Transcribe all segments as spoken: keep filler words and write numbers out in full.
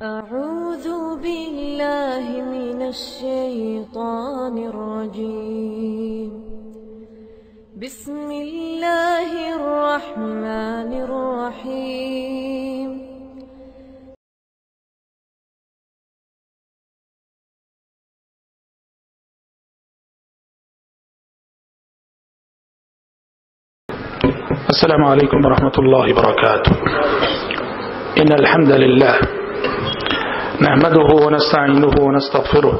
أعوذ بالله من الشيطان الرجيم. بسم الله الرحمن الرحيم. السلام عليكم ورحمة الله وبركاته. إن الحمد لله نحمده ونستعينه ونستغفره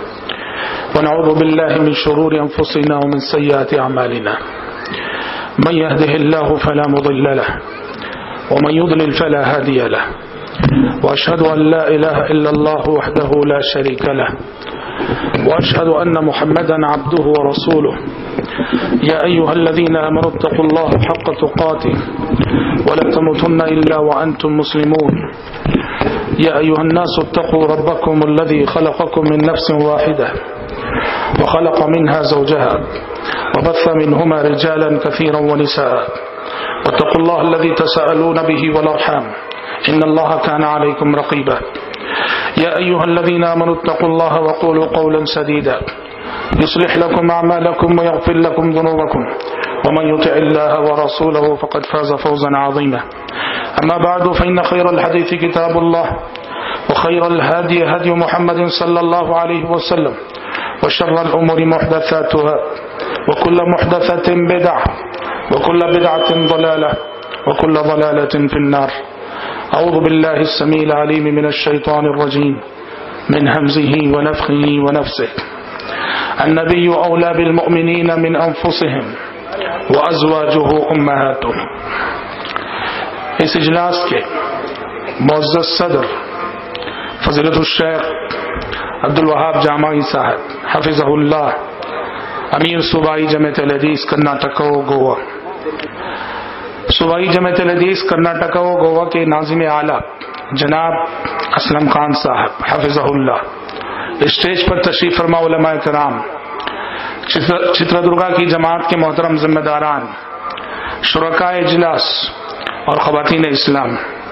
ونعوذ بالله من شرور أنفسنا ومن سيئات أعمالنا. من يهده الله فلا مضل له ومن يضلل فلا هادي له، وأشهد أن لا إله إلا الله وحده لا شريك له، وأشهد أن محمدا عبده ورسوله. يا أيها الذين آمنوا اتقوا الله حق تقاته ولا تموتن إلا وأنتم مسلمون. يا أيها الناس اتقوا ربكم الذي خلقكم من نفس واحدة وخلق منها زوجها وبث منهما رجالا كثيرا ونساء، واتقوا الله الذي تساءلون به والأرحام إن الله كان عليكم رقيبا. يا أيها الذين آمنوا اتقوا الله وقولوا قولا سديدا يصلح لكم أعمالكم ويغفر لكم ذنوبكم، ومن يطع الله ورسوله فقد فاز فوزا عظيما. أما بعد، فإن خير الحديث كتاب الله، وخير الهدي هدي محمد صلى الله عليه وسلم، وشر الأمور محدثاتها، وكل محدثة بدعة، وكل بدعة ضلالة، وكل ضلالة في النار. أعوذ بالله السميع العليم من الشيطان الرجيم من همزه ونفخه ونفسه. النبي أولى بالمؤمنين من أنفسهم وأزواجه أمهاتهم. اس اجلاس کے معزز صدر فضیلت الشیخ عبدالوہاب جامعی صاحب حفظہ اللہ، امیر صوبائی جمعیت الحدیث کرناٹک و گوا صوبائی جمعیت الحدیث کرناٹک و گوا کے ناظم اعلیٰ جناب اسلم خان صاحب حفظہ اللہ، اسٹیج پر تشریف فرما علماء کرام، چتردرگا کی جماعت کے محترم ذمہ داران، شرکاء اجلاس اور خواتین اسلام،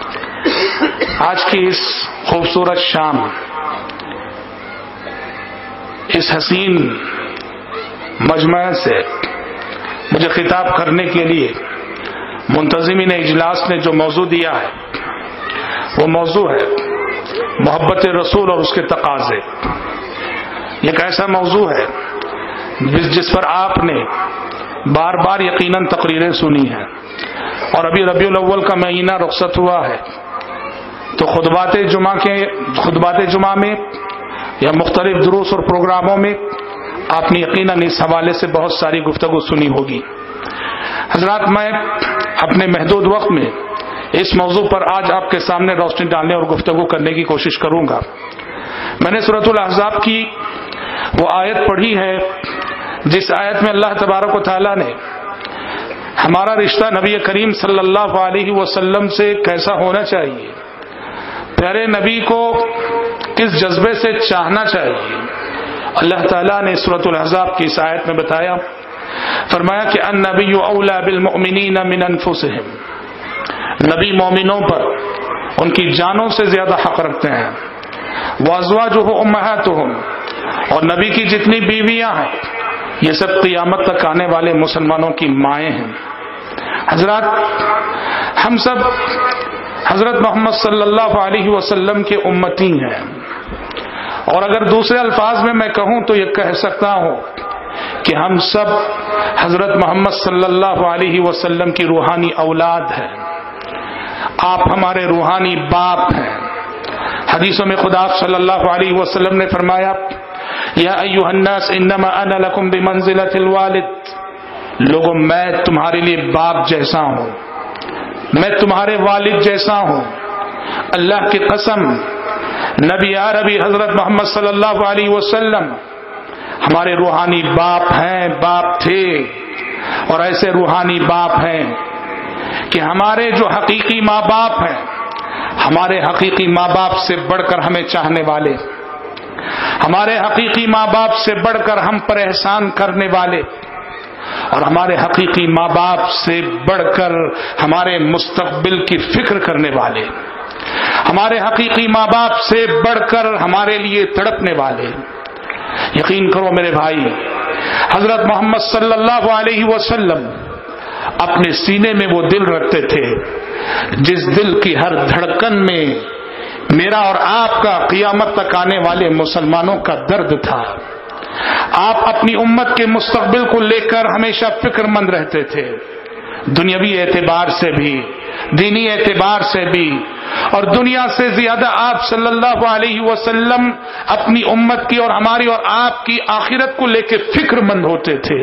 آج کی اس خوبصورت شام، اس حسین مجمع سے مجھے خطاب کرنے کے لیے منتظمین اجلاس نے جو موضوع دیا ہے وہ موضوع ہے محبت رسول اور اس کے تقاضے. یہ ایک ایسا موضوع ہے جس پر آپ نے بار بار یقیناً تقریریں سنی ہیں، اور ابھی ربیع الاول کا مہینہ رخصت ہوا ہے، تو خطبات جمعہ کے خطبات جمعہ میں یا مختلف دروس اور پروگراموں میں آپ نے یقیناً اس حوالے سے بہت ساری گفتگو سنی ہوگی. حضرات، میں اپنے محدود وقت میں اس موضوع پر آج آپ کے سامنے روشنی ڈالنے اور گفتگو کرنے کی کوشش کروں گا. میں نے سورۃ الاحزاب کی وہ آیت پڑھی ہے جس آیت میں اللہ تبارک و تعالیٰ نے ہمارا رشتہ نبی کریم صلی اللہ علیہ وسلم سے کیسا ہونا چاہیے، پیارے نبی کو کس جذبے سے چاہنا چاہیے، اللہ تعالیٰ نے سورۃ الاحزاب کی اس آیت میں بتایا. فرمایا کہ النبی اولی بالمؤمنین من انفسہم، نبی مومنوں پر ان کی جانوں سے زیادہ حق رکھتے ہیں. وازواجہ امہاتہم، اور نبی کی جتنی بیویاں ہیں یہ سب قیامت تک آنے والے مسلمانوں کی مائیں ہیں. حضرات، ہم سب حضرت محمد صلی اللہ علیہ وسلم کے امتی ہیں، اور اگر دوسرے الفاظ میں میں کہوں تو یہ کہہ سکتا ہوں کہ ہم سب حضرت محمد صلی اللہ علیہ وسلم کی روحانی اولاد ہیں. آپ ہمارے روحانی باپ ہیں. حدیثوں میں خدا صلی اللہ علیہ وسلم نے فرمایا، یا ایھا الناس انما انا لکم بمنزلۃ الوالد، لوگوں میں تمہارے لیے باپ جیسا ہوں، میں تمہارے والد جیسا ہوں. اللہ کی قسم، نبی عربی حضرت محمد صلی اللہ علیہ وسلم ہمارے روحانی باپ ہیں، باپ تھے، اور ایسے روحانی باپ ہیں کہ ہمارے جو حقیقی ماں باپ ہیں، ہمارے حقیقی ماں باپ سے بڑھ کر ہمیں چاہنے والے، ہمارے حقیقی ماں باپ سے بڑھ کر ہم پر احسان کرنے والے، اور ہمارے حقیقی ماں باپ سے بڑھ کر ہمارے مستقبل کی فکر کرنے والے، ہمارے حقیقی ماں باپ سے بڑھ کر ہمارے لیے تڑپنے والے. یقین کرو میرے بھائی، حضرت محمد صلی اللہ علیہ وسلم اپنے سینے میں وہ دل رکھتے تھے جس دل کی ہر دھڑکن میں میرا اور آپ کا قیامت تک آنے والے مسلمانوں کا درد تھا. آپ اپنی امت کے مستقبل کو لے کر ہمیشہ فکر مند رہتے تھے، دنیاوی اعتبار سے بھی، دینی اعتبار سے بھی، اور دنیا سے زیادہ آپ صلی اللہ علیہ وسلم اپنی امت کی اور ہماری اور آپ کی آخرت کو لے کے فکر مند ہوتے تھے.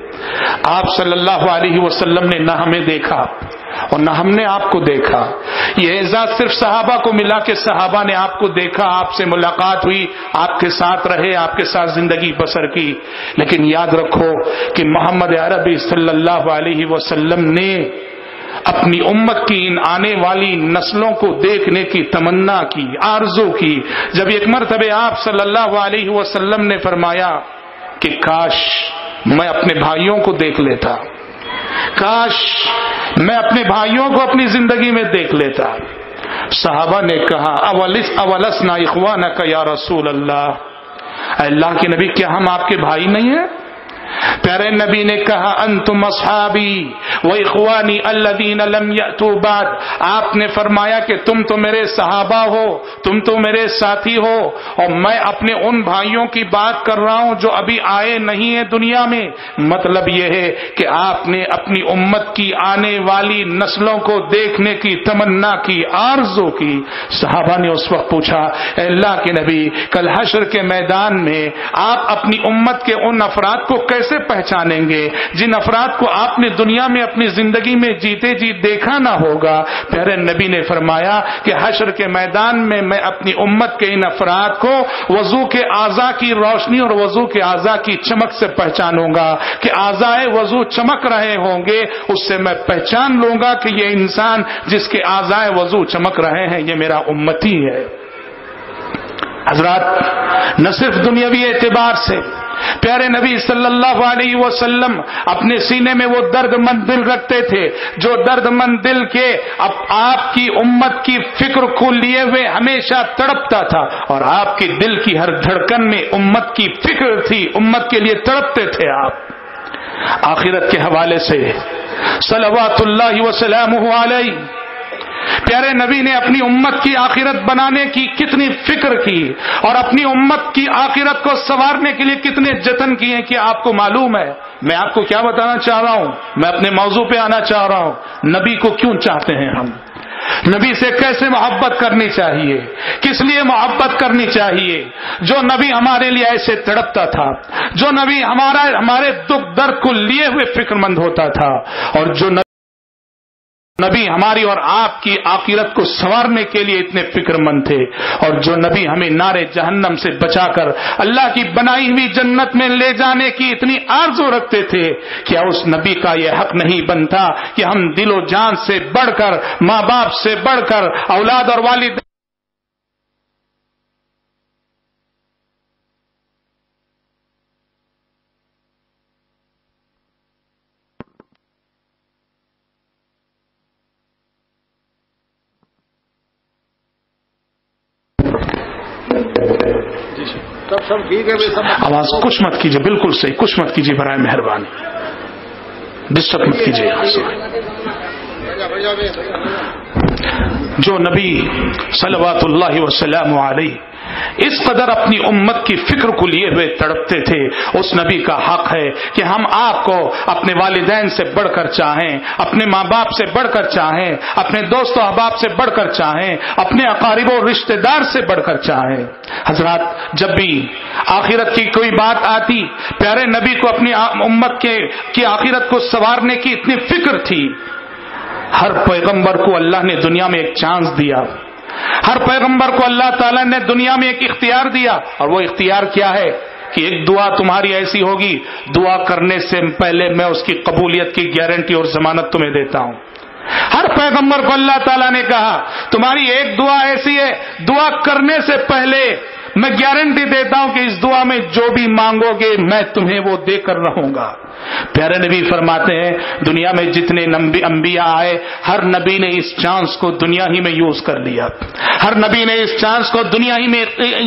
آپ صلی اللہ علیہ وسلم نے نہ ہمیں دیکھا اور نہ ہم نے آپ کو دیکھا. یہ اعزاز صرف صحابہ کو ملا کہ صحابہ نے آپ کو دیکھا، آپ سے ملاقات ہوئی، آپ کے ساتھ رہے، آپ کے ساتھ زندگی بسر کی. لیکن یاد رکھو کہ محمد عربی صلی اللہ علیہ وسلم نے اپنی امت کی ان آنے والی نسلوں کو دیکھنے کی تمنا کی، آرزو کی. جب ایک مرتبہ آپ صلی اللہ علیہ وسلم نے فرمایا کہ کاش میں اپنے بھائیوں کو دیکھ لیتا، کاش میں اپنے بھائیوں کو اپنی زندگی میں دیکھ لیتا. صحابہ نے کہا اولس اولسنا اخوانک یا رسول اللہ، اے اللہ کے نبی کیا ہم آپ کے بھائی نہیں ہیں؟ پیارے نبی نے کہا انتم اصحابی و اخوانی الذین لم یأتوا بعد. آپ نے فرمایا کہ تم تو میرے صحابہ ہو، تم تو میرے ساتھی ہو، اور میں اپنے ان بھائیوں کی بات کر رہا ہوں جو ابھی آئے نہیں ہیں دنیا میں. مطلب یہ ہے کہ آپ نے اپنی امت کی آنے والی نسلوں کو دیکھنے کی تمنا کی، آرزو کی. صحابہ نے اس وقت پوچھا اے اللہ کے نبی کل حشر کے میدان میں آپ اپنی امت کے ان افراد کو کیسے پہچانیں گے جن افراد کو آپ نے دنیا میں اپنی زندگی میں جیتے جی دیکھا نہ ہوگا؟ پیارے نبی نے فرمایا کہ حشر کے میدان میں میں اپنی امت کے ان افراد کو وضو کے اعضاء کی روشنی اور وضو کے اعضاء کی چمک سے پہچانوں گا کہ اعضاء وضو چمک رہے ہوں گے، اس سے میں پہچان لوں گا کہ یہ انسان جس کے اعضاء وضو چمک رہے ہیں یہ میرا امتی ہے. حضرات، نہ صرف دنیاوی اعتبار سے پیارے نبی صلی اللہ علیہ وسلم اپنے سینے میں وہ درد مند دل رکھتے تھے جو درد مند دل کے اب آپ کی امت کی فکر کو لیے ہوئے ہمیشہ تڑپتا تھا، اور آپ کے دل کی ہر دھڑکن میں امت کی فکر تھی، امت کے لیے تڑپتے تھے. آپ آخرت کے حوالے سے صلوات اللہ وسلامہ علیہ پیارے نبی نے اپنی امت کی آخرت بنانے کی کتنی فکر کی اور اپنی امت کی آخرت کو سنوارنے کے لیے کتنے جتن کیے کہ آپ کو معلوم ہے. میں آپ کو کیا بتانا چاہ رہا ہوں، میں اپنے موضوع پہ آنا چاہ رہا ہوں. نبی کو کیوں چاہتے ہیں ہم؟ نبی سے کیسے محبت کرنی چاہیے، کس لیے محبت کرنی چاہیے؟ جو نبی ہمارے لیے ایسے تڑپتا تھا، جو نبی ہمارا ہمارے دکھ درد کو لیے ہوئے فکر مند ہوتا تھا، اور جو نبی ہماری اور آپ کی آخرت کو سنوارنے کے لیے اتنے فکر مند تھے، اور جو نبی ہمیں نار جہنم سے بچا کر اللہ کی بنائی ہوئی جنت میں لے جانے کی اتنی آرزو رکھتے تھے. کیا اس نبی کا یہ حق نہیں بنتا کہ ہم دل و جان سے بڑھ کر، ماں باپ سے بڑھ کر، اولاد اور والد آواز کچھ مت کیجیے، بالکل صحیح، کچھ مت کیجیے برائے مہربانی، ڈسٹرب مت کیجیے. جو نبی صلوات اللہ وسلام علیہ اس قدر اپنی امت کی فکر کو لیے ہوئے تڑپتے تھے، اس نبی کا حق ہے کہ ہم آپ کو اپنے والدین سے بڑھ کر چاہیں، اپنے ماں باپ سے بڑھ کر چاہیں، اپنے دوست و احباب سے بڑھ کر چاہیں، اپنے اقارب و رشتہ دار سے بڑھ کر چاہیں. حضرات، جب بھی آخرت کی کوئی بات آتی، پیارے نبی کو اپنی امت کے کی آخرت کو سنوارنے کی اتنی فکر تھی. ہر پیغمبر کو اللہ نے دنیا میں ایک چانس دیا، ہر پیغمبر کو اللہ تعالیٰ نے دنیا میں ایک اختیار دیا، اور وہ اختیار کیا ہے کہ ایک دعا تمہاری ایسی ہوگی، دعا کرنے سے پہلے میں اس کی قبولیت کی گارنٹی اور ضمانت تمہیں دیتا ہوں. ہر پیغمبر کو اللہ تعالیٰ نے کہا تمہاری ایک دعا ایسی ہے، دعا کرنے سے پہلے मैं गारंटी देता हूं कि इस दुआ में जो भी मांगोगे मैं तुम्हें वो देकर रहूंगा। प्यारे नबी फरमाते हैं दुनिया में जितने नबी अंबिया आए हर नबी ने इस चांस को दुनिया ही में यूज कर लिया, हर नबी ने इस चांस को दुनिया ही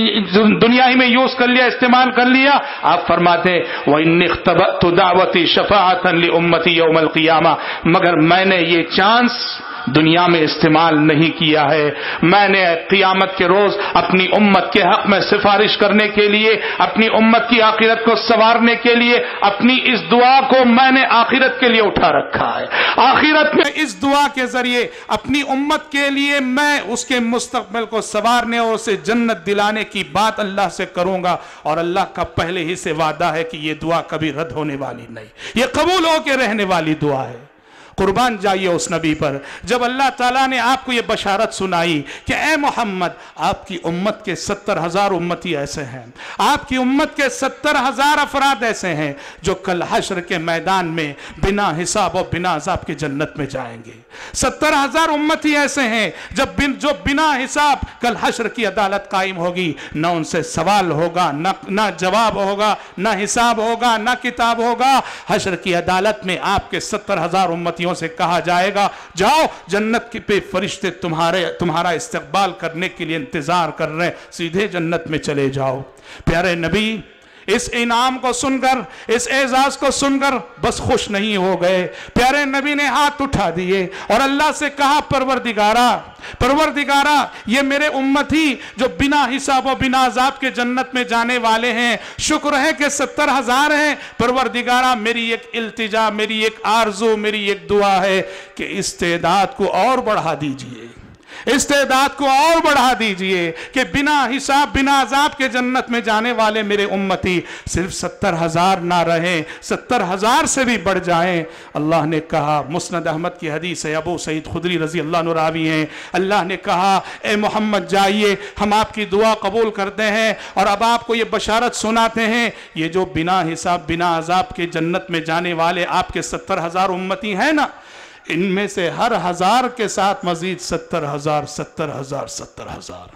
में दुनिया ही में यूज कर लिया, इस्तेमाल कर लिया। आप फरमाते हैं व इन इख्तबअतु दावती शफाअतन लि उम्मती यौमल क़ियामा, मगर मैंने ये चांस दुनिया में इस्तेमाल नहीं किया है, मैंने क़ियामत के रोज अपनी उम्मत के हक में सिफारिश करने के लिए, अपनी उम्मत की आखिरत को संवारने के लिए अपनी इस दुआ को मैंने आखिरत के लिए उठा रखा है। आखिरत में इस दुआ के जरिए अपनी उम्मत के लिए मैं उसके मुस्तकबिल को संवारने और उसे जन्नत दिलाने की बात अल्लाह से करूंगा, और अल्लाह का पहले ही से वादा है कि यह दुआ कभी रद्द होने वाली नहीं, यह कबूल होकर रहने वाली दुआ है। कुर्बान जाइए उस नबी पर जब अल्लाह ताला ने आपको ये बशारत सुनाई कि ए मोहम्मद आपकी उम्मत के सत्तर हजार उम्मती ऐसे हैं, आपकी उम्मत के सत्तर हजार अफराद ऐसे हैं जो कल हश्र के मैदान में बिना हिसाब और बिना अजाब के जन्नत में जाएंगे। सत्तर हजार उम्मती ऐसे हैं जब बिन जो बिना हिसाब कल हश्र की अदालत कायम होगी, न उनसे सवाल होगा, न न जवाब होगा, न हिसाब होगा, न किताब होगा। हश्र की अदालत में आपके सत्तर हजार उम्मतियों से कहा जाएगा जाओ जन्नत के पे फरिश्ते तुम्हारे तुम्हारा इस्तकबाल करने के लिए इंतजार कर रहे हैं, सीधे जन्नत में चले जाओ। प्यारे नबी इस इनाम को सुनकर, इस एजाज को सुनकर बस खुश नहीं हो गए। प्यारे नबी ने हाथ उठा दिए और अल्लाह से कहा परवरदिगारा परवरदिगारा ये मेरे उम्मती जो बिना हिसाब और बिना अजाब के जन्नत में जाने वाले हैं, शुक्र है कि सत्तर हजार हैं। परवरदिगारा मेरी एक इल्तिजा, मेरी एक आरजू, मेरी एक दुआ है कि इस्तेदाद को और बढ़ा दीजिए, इस्तेदाद को और बढ़ा दीजिए कि बिना हिसाब बिना अजाब के जन्नत में जाने वाले मेरे उम्मती सिर्फ सत्तर हजार ना रहें, सत्तर हजार से भी बढ़ जाएं। अल्लाह ने कहा, मुस्नद अहमद की हदीस है, अबू सईद खुदरी रजी अल्लाह अन्हु रावी हैं, अल्लाह ने कहा ए मोहम्मद जाइए हम आपकी दुआ कबूल करते हैं और अब आपको ये बशारत सुनाते हैं, ये जो बिना हिसाब बिना अजाब के जन्नत में जाने वाले आपके सत्तर हजार उम्मती हैं ना, इनमें से हर हजार के साथ मजीद सत्तर हजार सत्तर हजार सत्तर हजार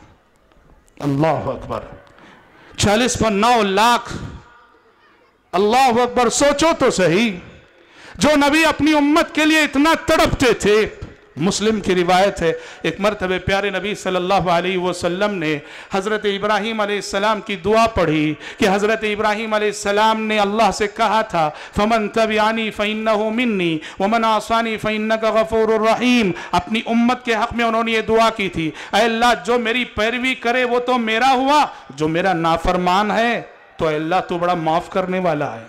अल्लाह अकबर, चालीस पर नौ लाख। अल्लाह अकबर, सोचो तो सही, जो नबी अपनी उम्मत के लिए इतना तड़पते थे। मुस्लिम की रिवायत है एक मरतबे प्यारे नबी सल्लल्लाहु अलैहि वसल्लम ने हज़रत इब्राहीम अलैहिस्सलाम की दुआ पढ़ी कि हज़रत इब्राहीम अलैहिस्सलाम ने अल्लाह से कहा था फमन तबियानी फ़इन्नहु मिन्नी वमन आसानी फ़इन्नका गफ़ूरुर रहीम। अपनी उम्मत के हक़ में उन्होंने ये दुआ की थी, ऐ अल्लाह जो मेरी पैरवी करे वो तो मेरा हुआ, जो मेरा नाफरमान है तो अल्लाह तो बड़ा माफ़ करने वाला है।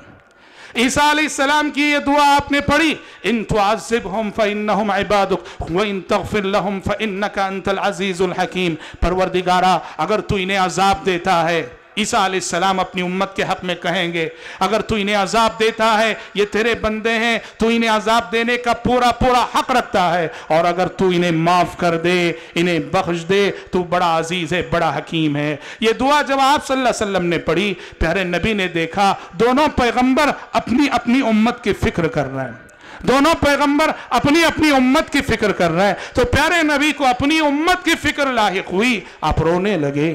ईसा अलैहिस्सलाम की ये दुआ आपने पढ़ी, इन तुअज़्ज़िबहुम फ़इन्नहुम इबादुक व इन तग़फ़िर लहुम फ़इन्नका अंतल अज़ीज़ुल हकीम। परवरदिगारा अगर तू इन्हें अज़ाब देता है, ईसा अलैहिस्सलाम अपनी उम्मत के हक में कहेंगे, अगर तू इन्हें अजाब देता है, ये तेरे बंदे हैं, तू इन्हें अजाब देने का पूरा पूरा हक रखता है, और अगर तू इन्हें माफ कर दे, इन्हें बख्श दे, तू बड़ा अजीज है, बड़ा हकीम है। ये दुआ जब आप सल्लल्लाहु अलैहि वसल्लम ने पढ़ी, प्यारे नबी ने देखा दोनों पैगंबर अपनी अपनी उम्मत की फिक्र कर रहे हैं, दोनों पैगंबर अपनी अपनी उम्मत की फिक्र कर रहे हैं। तो प्यारे नबी को अपनी उम्मत की फिक्र लाहिक हुई, आप रोने लगे,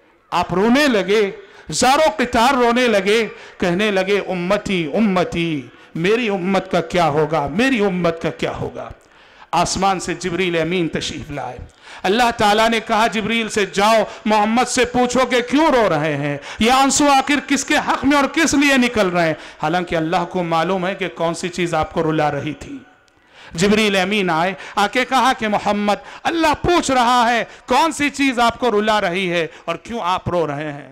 आप रोने लगे, ज़ारो क़ितार रोने लगे, कहने लगे उम्मती उम्मती, मेरी उम्मत का क्या होगा, मेरी उम्मत का क्या होगा। आसमान से जिब्रील अमीन तशरीफ लाए, अल्लाह ताला ने कहा जिब्रील से जाओ मोहम्मद से पूछो कि क्यों रो रहे हैं, ये आंसू आखिर किसके हक में और किस लिए निकल रहे हैं। हालांकि अल्लाह को मालूम है कि कौन सी चीज़ आपको रुला रही थी। जिब्रील अमीन आए, आके कहा कि मोहम्मद अल्लाह पूछ रहा है कौन सी चीज आपको रुला रही है और क्यों आप रो रहे हैं।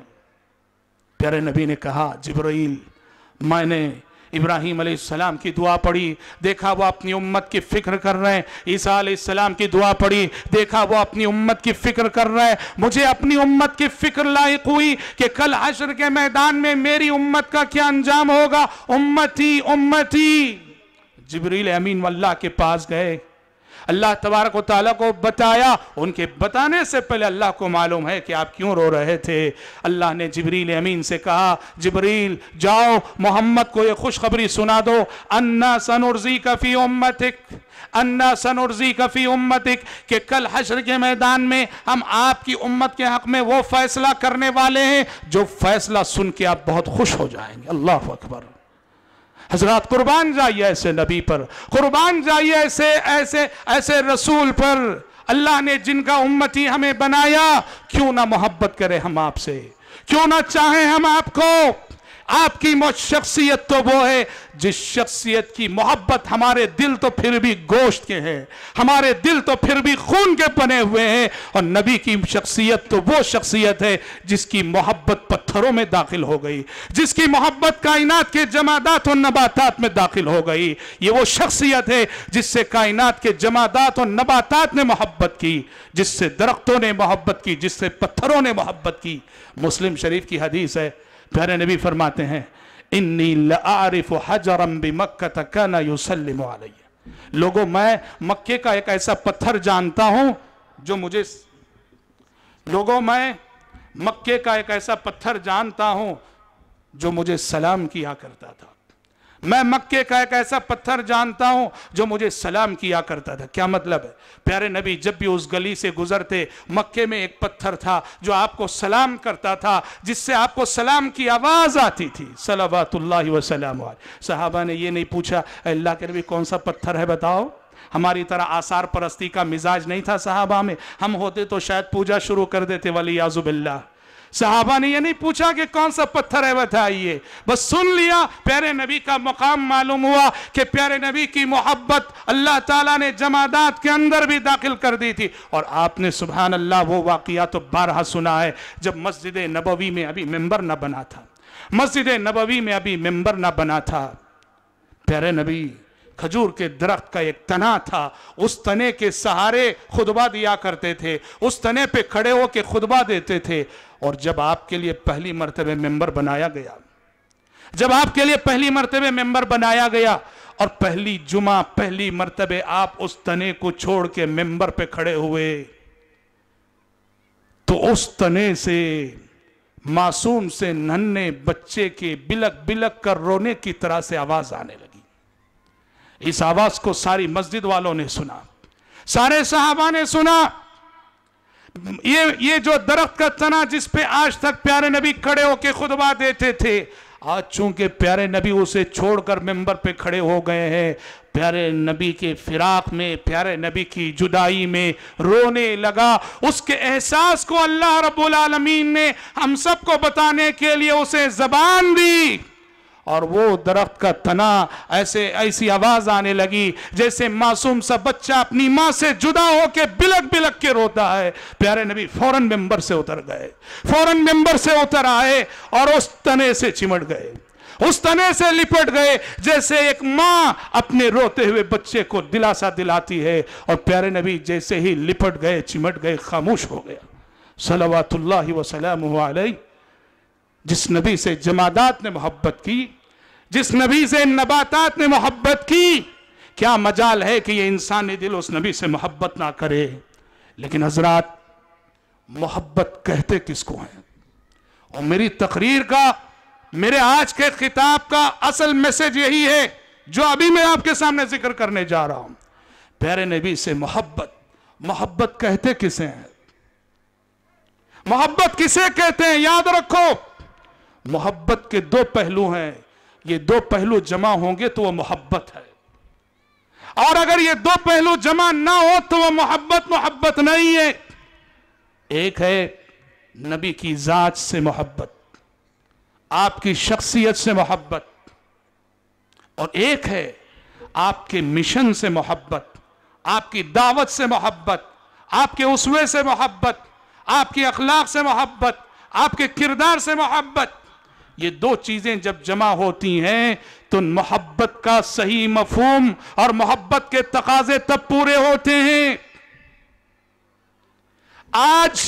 प्यारे नबी ने कहा जिब्रील मैंने इब्राहीम अलैहिस्सलाम की दुआ पढ़ी, देखा वो अपनी उम्मत की फिक्र कर रहे हैं। ईसा अलैहिस्सलाम की दुआ पढ़ी, देखा वो अपनी उम्मत की फिक्र कर रहे हैं। मुझे अपनी उम्मत की फिक्र लायक हुई कि कल हश्र के मैदान में मेरी उम्मत का क्या अंजाम होगा। उम्मती उम्मती, जिब्रील अमीन अल्लाह के पास गए, اللہ تبارک و تعالیٰ کو بتایا، ان کے بتانے سے پہلے اللہ کو معلوم ہے کہ آپ کیوں رو رہے تھے۔ اللہ نے جبریل امین سے کہا، جبریل جاؤ محمد کو یہ خوشخبری سنا دو، انا سنرزیک فی امتک، انا سنرزیک فی امتک، کہ کل حشر کے میدان میں ہم آپ کی امت کے حق میں وہ فیصلہ کرنے والے ہیں جو فیصلہ سن کے آپ بہت خوش ہو جائیں گے۔ اللہ اکبر۔ حضرات قربان جائیے ایسے نبی پر، قربان جائیے ایسے ایسے ایسے رسول پر، اللہ نے جن کا امتی ہمیں بنایا۔ کیوں نہ محبت کرے ہم آپ سے، کیوں نہ چاہیں ہم آپ کو۔ آپ کی شخصیت تو وہ ہے جس شخصیت کی محبت، ہمارے دل تو پھر بھی گوشت کے ہیں، ہمارے دل تو پھر بھی خون کے بنے ہوئے ہیں، اور نبی کی شخصیت تو وہ شخصیت ہے جس کی محبت پتھروں میں داخل ہو گئی، جس کی محبت کائنات کے جمادات اور نباتات میں داخل ہو گئی۔ یہ وہ شخصیت ہے جس سے کائنات کے جمادات اور نباتات نے محبت کی، جس سے درختوں نے محبت کی، جس سے پتھروں نے محبت کی۔ مسلم شریف کی حدیث ہے، پیارے نبی فرماتے ہیں، انی لأعرف حجرا بمکہ کان یسلم علی۔ لوگوں میں مکے کا ایک ایسا پتھر جانتا ہوں جو مجھے لوگوں میں مکے کا ایک ایسا پتھر جانتا ہوں جو مجھے سلام کیا کرتا تھا۔ میں مکے کا ایک ایسا پتھر جانتا ہوں جو مجھے سلام کیا کرتا تھا۔ کیا مطلب ہے؟ پیارے نبی جب بھی اس گلی سے گزرتے، مکے میں ایک پتھر تھا جو آپ کو سلام کرتا تھا، جس سے آپ کو سلام کی آواز آتی تھی، صلوات اللہ وسلام علیہ۔ صحابہ نے یہ نہیں پوچھا اے اللہ کے نبی کون سا پتھر ہے بتاؤ۔ ہماری طرح آثار پرستی کا مزاج نہیں تھا صحابہ میں، ہم ہوتے تو شاید پوجا شروع کر دیتے ولیعاذ باللہ۔ صحابہ نے یہ نہیں پوچھا کہ کون سا پتھر ہے بتائیے، بس سن لیا۔ پیارے نبی کا مقام معلوم ہوا کہ پیارے نبی کی محبت اللہ تعالیٰ نے جمادات کے اندر بھی داخل کر دی تھی۔ اور آپ نے سبحان اللہ وہ واقعہ تو بارہا سنا ہے، جب مسجد نبوی میں ابھی ممبر نہ بنا تھا، مسجد نبوی میں ابھی ممبر نہ بنا تھا، پیارے نبی کھجور کے درخت کا ایک تنا تھا، اس تنے کے سہارے خطبہ دیا کرتے تھے، اس تنے پہ کھڑے ہو کے خطبہ دیتے تھے۔ اور جب آپ کے لیے پہلی مرتبہ ممبر بنایا گیا، جب آپ کے لیے پہلی مرتبہ ممبر بنایا گیا اور پہلی جمعہ پہلی مرتبہ آپ اس تنے کو چھوڑ کے ممبر پہ کھڑے ہوئے، تو اس تنے سے معصوم سے ننھے بچے کے بلک بلک کر رونے کی طرح سے آواز آنے لگی۔ اس آواز کو ساری مسجد والوں نے سنا، سارے صحابہ نے سنا۔ یہ یہ جو درخت کا تنا جس پہ آج تک پیارے نبی کھڑے ہو کے خطبہ دیتے تھے، آج چونکہ پیارے نبی اسے چھوڑ کر ممبر پہ کھڑے ہو گئے ہیں، پیارے نبی کے فراق میں، پیارے نبی کی جدائی میں رونے لگا۔ اس کے احساس کو اللہ رب العالمین نے ہم سب کو بتانے کے لیے اسے زبان دی، اور وہ درخت کا تنا ایسے ایسی آواز آنے لگی جیسے معصوم سا بچہ اپنی ماں سے جدا ہو کے بلک بلک کے روتا ہے۔ پیارے نبی فوراً ممبر سے اتر گئے، فوراً ممبر سے اتر آئے اور اس تنے سے چمٹ گئے، اس تنے سے لپٹ گئے، جیسے ایک ماں اپنے روتے ہوئے بچے کو دلاسا دلاتی ہے۔ اور پیارے نبی جیسے ہی لپٹ گئے، چمٹ گئے، خاموش ہو گیا، صلوات اللہ وسلامہ علیہ۔ جس نبی سے جمادات نے محبت کی، جس نبی سے نباتات نے محبت کی، کیا مجال ہے کہ یہ انسانی دل اس نبی سے محبت نہ کرے۔ لیکن حضرات محبت کہتے کس کو ہیں؟ اور میری تقریر کا، میرے آج کے خطاب کا اصل میسج یہی ہے جو ابھی میں آپ کے سامنے ذکر کرنے جا رہا ہوں۔ پیارے نبی سے محبت، محبت کہتے کسے ہیں؟ محبت کسے کہتے ہیں؟ یاد رکھو، محبت کے دو پہلو ہیں، یہ دو پہلو جمع ہوں گے تو وہ محبت ہے، اور اگر یہ دو پہلو جمع نہ ہو تو وہ محبت محبت نہیں ہے۔ ایک ہے نبی کی ذات سے محبت، آپ کی شخصیت سے محبت، اور ایک ہے آپ کے مشن سے محبت، آپ کی دعوت سے محبت، آپ کے اسوے سے محبت، آپ کی اخلاق سے محبت، آپ کے کردار سے محبت۔ یہ دو چیزیں جب جمع ہوتی ہیں تو محبت کا صحیح مفہوم اور محبت کے تقاضے تب پورے ہوتے ہیں۔ آج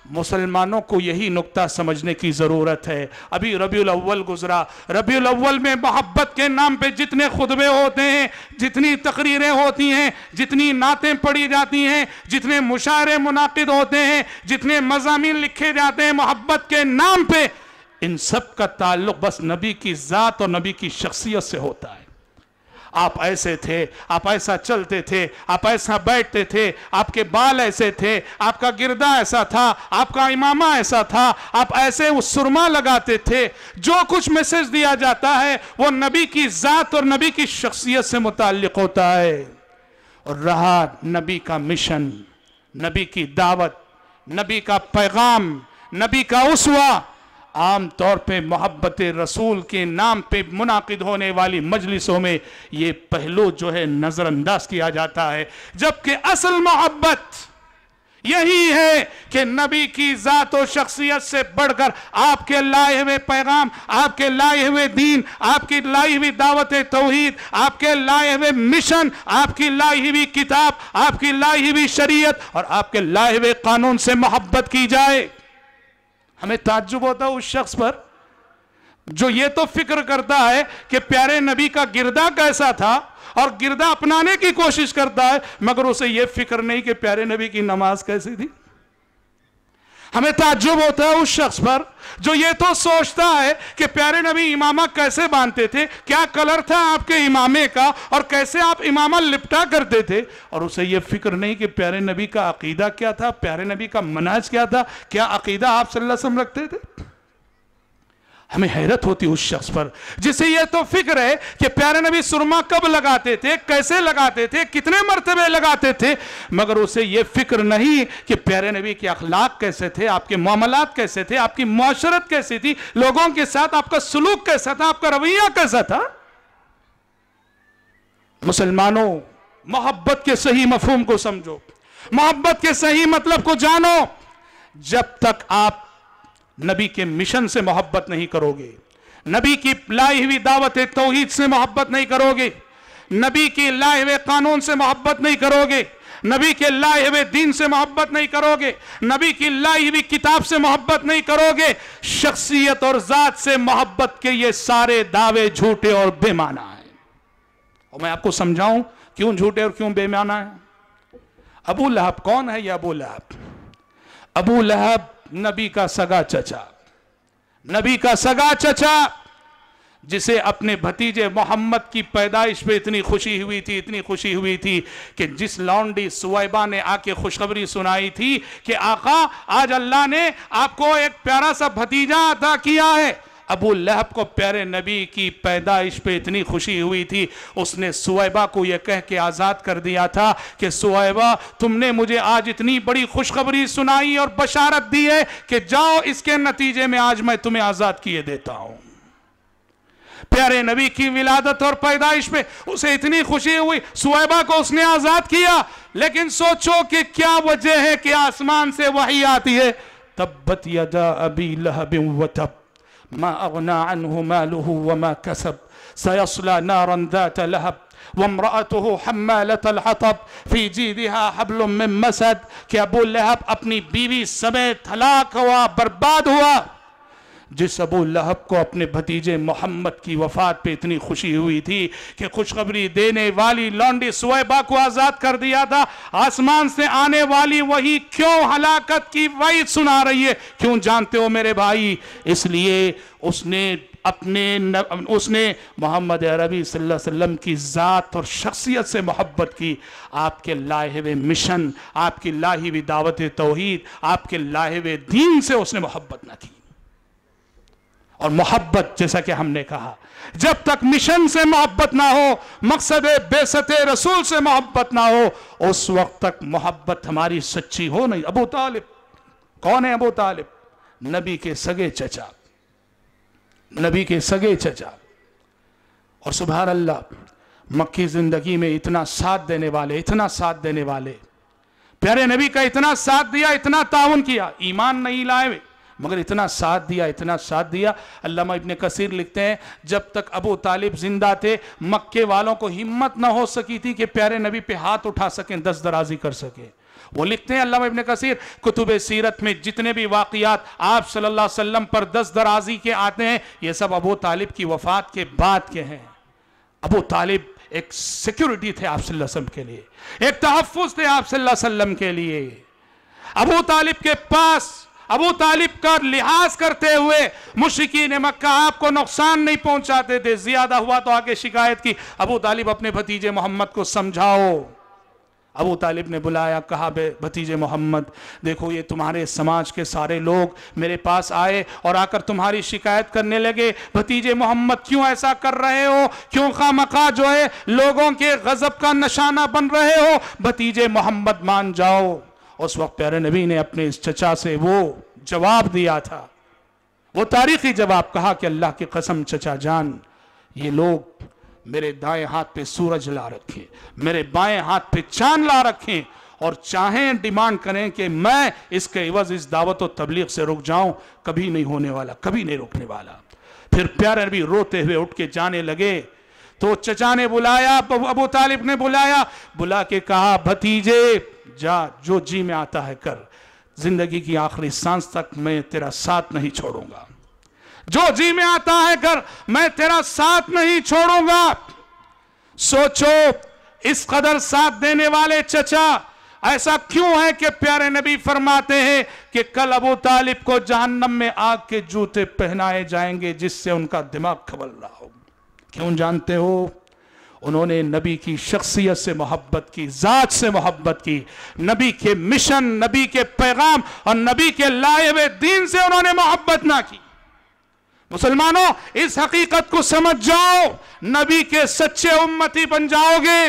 मुसलमानों को यही नुक्ता समझने की ज़रूरत है। अभी रबीउल अव्वल गुजरा, रबीउल अव्वल में मोहब्बत के नाम पे जितने खुतबे होते हैं, जितनी तकरीरें होती हैं, जितनी नातें पढ़ी जाती हैं, जितने मुशायरे मुनाकिद होते हैं, जितने मज़ामीन लिखे जाते हैं मोहब्बत के नाम पे, इन सब का ताल्लुक बस नबी की ज़ात और नबी की शख्सियत से होता है। आप ऐसे थे, आप ऐसा चलते थे, आप ऐसा बैठते थे, आपके बाल ऐसे थे, आपका गिरदा ऐसा था, आपका इमामा ऐसा था, आप ऐसे वो सुरमा लगाते थे। जो कुछ मैसेज दिया जाता है वो नबी की ज़ात और नबी की शख्सियत से मुताल्लिक होता है। और रहा नबी का मिशन, नबी की दावत, नबी का पैगाम, नबी का उसवा, आम तौर पे मोहब्बत रसूल के नाम पे मुनाकिद होने वाली मजलिसों में ये पहलू जो है नज़रअंदाज किया जाता है। जबकि असल मोहब्बत यही है कि नबी की ज़ात और शख्सियत से बढ़कर आपके लाए हुए पैगाम, आपके लाए हुए दीन, आपकी लाई हुई दावत तौहीद, आपके लाए हुए मिशन, आपकी लाई हुई किताब, आपकी लाई हुई शरीयत और आपके लाए हुए कानून से मोहब्बत की जाए। हमें ताज्जुब होता है उस शख्स पर जो ये तो फिक्र करता है कि प्यारे नबी का गिरदा कैसा था और गिरदा अपनाने की कोशिश करता है, मगर उसे ये फिक्र नहीं कि प्यारे नबी की नमाज कैसी थी। हमें ताज्जुब होता है उस शख्स पर जो ये तो सोचता है कि प्यारे नबी इमामा कैसे बांधते थे, क्या कलर था आपके इमामे का और कैसे आप इमामा लिपटा करते थे, और उसे ये फिक्र नहीं कि प्यारे नबी का अकीदा क्या था, प्यारे नबी का मनाज क्या था, क्या अकीदा आप सल्लल्लाहु अलैहि वसल्लम रखते थे। हमें हैरत होती उस शख्स पर जिसे यह तो फिक्र है कि प्यारे नबी सुरमा कब लगाते थे, कैसे लगाते थे, कितने मर्तबे लगाते थे, मगर उसे यह फिक्र नहीं कि प्यारे नबी के अखलाक कैसे थे, आपके मामलात कैसे थे, आपकी मुआशरत कैसी थी, लोगों के साथ आपका सुलूक कैसा था, आपका रवैया कैसा था। मुसलमानों, मोहब्बत के सही मफहूम को समझो, मोहब्बत के सही मतलब को जानो। जब तक आप नबी के मिशन से मोहब्बत नहीं करोगे, नबी की लाई हुई दावत तौहीद से मोहब्बत नहीं करोगे, नबी की लाए हुए कानून से मोहब्बत नहीं करोगे, नबी के लाए हुए दीन से मोहब्बत नहीं करोगे, नबी की लाई हुई किताब से मोहब्बत नहीं करोगे, शख्सियत और जात से मोहब्बत के ये सारे दावे झूठे और बेमाना हैं। और मैं आपको समझाऊं क्यों झूठे और क्यों बेमाना है। अबू लहब कौन है? ये अबू लहब, अबू लहब नबी का सगा चचा, नबी का सगा चचा, जिसे अपने भतीजे मोहम्मद की पैदाइश पे इतनी खुशी हुई थी, इतनी खुशी हुई थी कि जिस लौंडी सुवैबा ने आके खुशखबरी सुनाई थी कि आका आज अल्लाह ने आपको एक प्यारा सा भतीजा अता किया है, अबू लहब को प्यारे नबी की पैदाइश पे इतनी खुशी हुई थी, उसने सुवैबा को यह कह के आज़ाद कर दिया था कि सुवैबा तुमने मुझे आज इतनी बड़ी खुशखबरी सुनाई और बशारत दी है कि जाओ इसके नतीजे में आज मैं तुम्हें आज़ाद किए देता हूं। प्यारे नबी की विलादत और पैदाइश पे उसे इतनी खुशी हुई, सुवैबा को उसने आज़ाद किया। लेकिन सोचो कि क्या वजह है कि आसमान से वही आती है, तब्बत यदा अबी लहबिन व तब मा अगना अन्हु मालुहु व मा कसब सयस्ला नारन ذات लहब वम्रअतुहु हम्मालतल हतब फी जीदिहा हब्लुम मिन मसद। कि अबू लहब अपनी बीवी समेत हलाक हुआ, बर्बाद हुआ। जिस अबू लहब को अपने भतीजे मोहम्मद की वफात पे इतनी खुशी हुई थी कि खुशखबरी देने वाली लौंडी सुवैबा को आज़ाद कर दिया था, आसमान से आने वाली वही क्यों हलाकत की वही सुना रही है? क्यों जानते हो मेरे भाई? इसलिए उसने अपने न, उसने मोहम्मद अरबी सल्लल्लाहु अलैहि वसल्लम की ज़ात और शख्सियत से मोहब्बत की। आपके लाए हुए मिशन, आपकी लाई हुई दावत तौहीद, आपके लाए हुए दीन से उसने मोहब्बत न की। और मोहब्बत, जैसा कि हमने कहा, जब तक मिशन से मोहब्बत ना हो, मकसद बेसत रसूल से मोहब्बत ना हो, उस वक्त तक मोहब्बत हमारी सच्ची हो नहीं। अबू तालिब कौन है? अबू तालिब नबी के सगे चचा, नबी के सगे चचा। और सुभान अल्लाह, मक्की जिंदगी में इतना साथ देने वाले, इतना साथ देने वाले, प्यारे नबी का इतना साथ दिया, इतना ताउन किया, ईमान नहीं लाए मगर इतना साथ दिया, इतना साथ दिया। अल्लामा इब्ने कसीर लिखते हैं, जब तक अबू तालिब जिंदा थे मक्के वालों को हिम्मत ना हो सकी थी कि प्यारे नबी पे हाथ उठा सकें, दस्त दराजी कर सके। वो लिखते हैं अल्लामा इब्न कसीर कुतुब सीरत में जितने भी वाक़ियात आप सल्लल्लाहु अलैहि वसल्लम पर दस दराजी के आते हैं ये सब अबू तालिब की वफात के बाद के हैं। अबू तालिब एक सिक्योरिटी थे आप सल्लल्लाहु अलैहि वसल्लम के लिए, एक तहफ़्फ़ुज़ थे आप सल्लल्लाहु अलैहि वसल्लम के लिए। अबू तालिब के पास अबू तालिब का लिहाज करते हुए मुशरिकीन मक्का आपको नुकसान नहीं पहुंचाते थे। ज्यादा हुआ तो आके शिकायत की, अबू तालिब अपने भतीजे मोहम्मद को समझाओ। अबू तालिब ने बुलाया, कहा बे भतीजे मोहम्मद देखो ये तुम्हारे समाज के सारे लोग मेरे पास आए और आकर तुम्हारी शिकायत करने लगे। भतीजे मोहम्मद क्यों ऐसा कर रहे हो, क्यों खामखा जो है लोगों के गजब का निशाना बन रहे हो, भतीजे मोहम्मद मान जाओ। उस वक्त प्यारे नबी ने अपने इस चचा से वो जवाब दिया था, वो तारीखी जवाब, कहा कि अल्लाह की कसम चचा जान ये लोग मेरे दाएं हाथ पे सूरज ला रखें, मेरे बाएं हाथ पे चांद ला रखें और चाहें डिमांड करें कि मैं इसके इवज इस दावत और तबलीग से रुक जाऊं, कभी नहीं होने वाला, कभी नहीं रुकने वाला। फिर प्यारे नबी रोते हुए उठ के जाने लगे तो चचा ने बुलाया, अबू तालिब ने बुलाया, बुला के कहा भतीजे जा जो जी में आता है कर, जिंदगी की आखिरी सांस तक मैं तेरा साथ नहीं छोड़ूंगा, जो जी में आता है कर, मैं तेरा साथ नहीं छोड़ूंगा। सोचो इस कदर साथ देने वाले चचा ऐसा क्यों है कि प्यारे नबी फरमाते हैं कि कल अबू तालिब को जहन्नम में आग के जूते पहनाए जाएंगे जिससे उनका दिमाग खबल रहा हो। क्यों जानते हो? उन्होंने नबी की शख्सियत से मोहब्बत की, जात से मोहब्बत की, नबी के मिशन, नबी के पैगाम और नबी के लाए हुए दीन से उन्होंने मोहब्बत ना की। मुसलमानों इस हकीकत को समझ जाओ, नबी के सच्चे उम्मती बन जाओगे।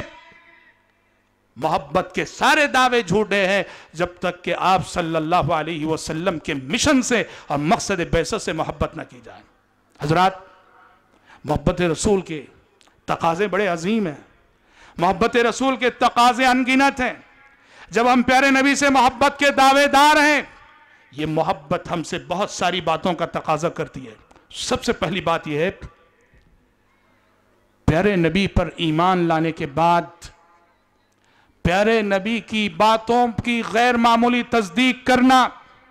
मोहब्बत के सारे दावे झूठे हैं जब तक कि आप सल्लल्लाहु अलैहि वसल्लम के मिशन से और मकसद बैसत से मोहब्बत ना की जाए। हजरात, मोहब्बत रसूल के तकाजे बड़े अजीम हैं, मोहब्बत रसूल के तकाजे अनगिनत हैं। जब हम प्यारे नबी से मोहब्बत के दावेदार हैं, ये मोहब्बत हमसे बहुत सारी बातों का तकाजा करती है। सबसे पहली बात यह है, प्यारे नबी पर ईमान लाने के बाद प्यारे नबी की बातों की गैर मामूली तस्दीक करना,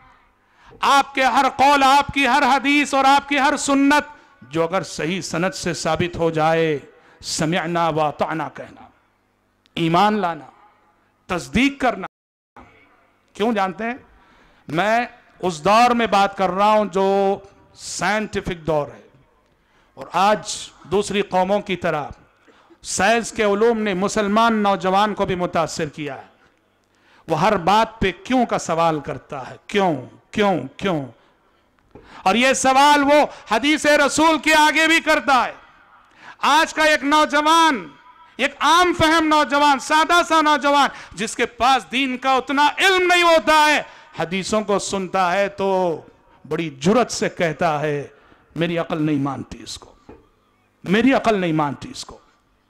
आपके हर कौल, आपकी हर हदीस और आपकी हर सुन्नत जो अगर सही सनद से साबित हो जाए, समिअना व अताना कहना, ईमान लाना, तस्दीक करना। क्यों जानते हैं? मैं उस दौर में बात कर रहा हूं जो साइंटिफिक दौर है, और आज दूसरी कौमों की तरह साइंस के उलूम ने मुसलमान नौजवान को भी मुतासिर किया है। वो हर बात पे क्यों का सवाल करता है, क्यों क्यों क्यों, और ये सवाल वो हदीस रसूल के आगे भी करता है। आज का एक नौजवान, एक आम फहम नौजवान, सादा सा नौजवान जिसके पास दीन का उतना इल्म नहीं होता है, हदीसों को सुनता है तो बड़ी जुर्रत से कहता है मेरी अकल नहीं मानती इसको, मेरी अकल नहीं मानती इसको।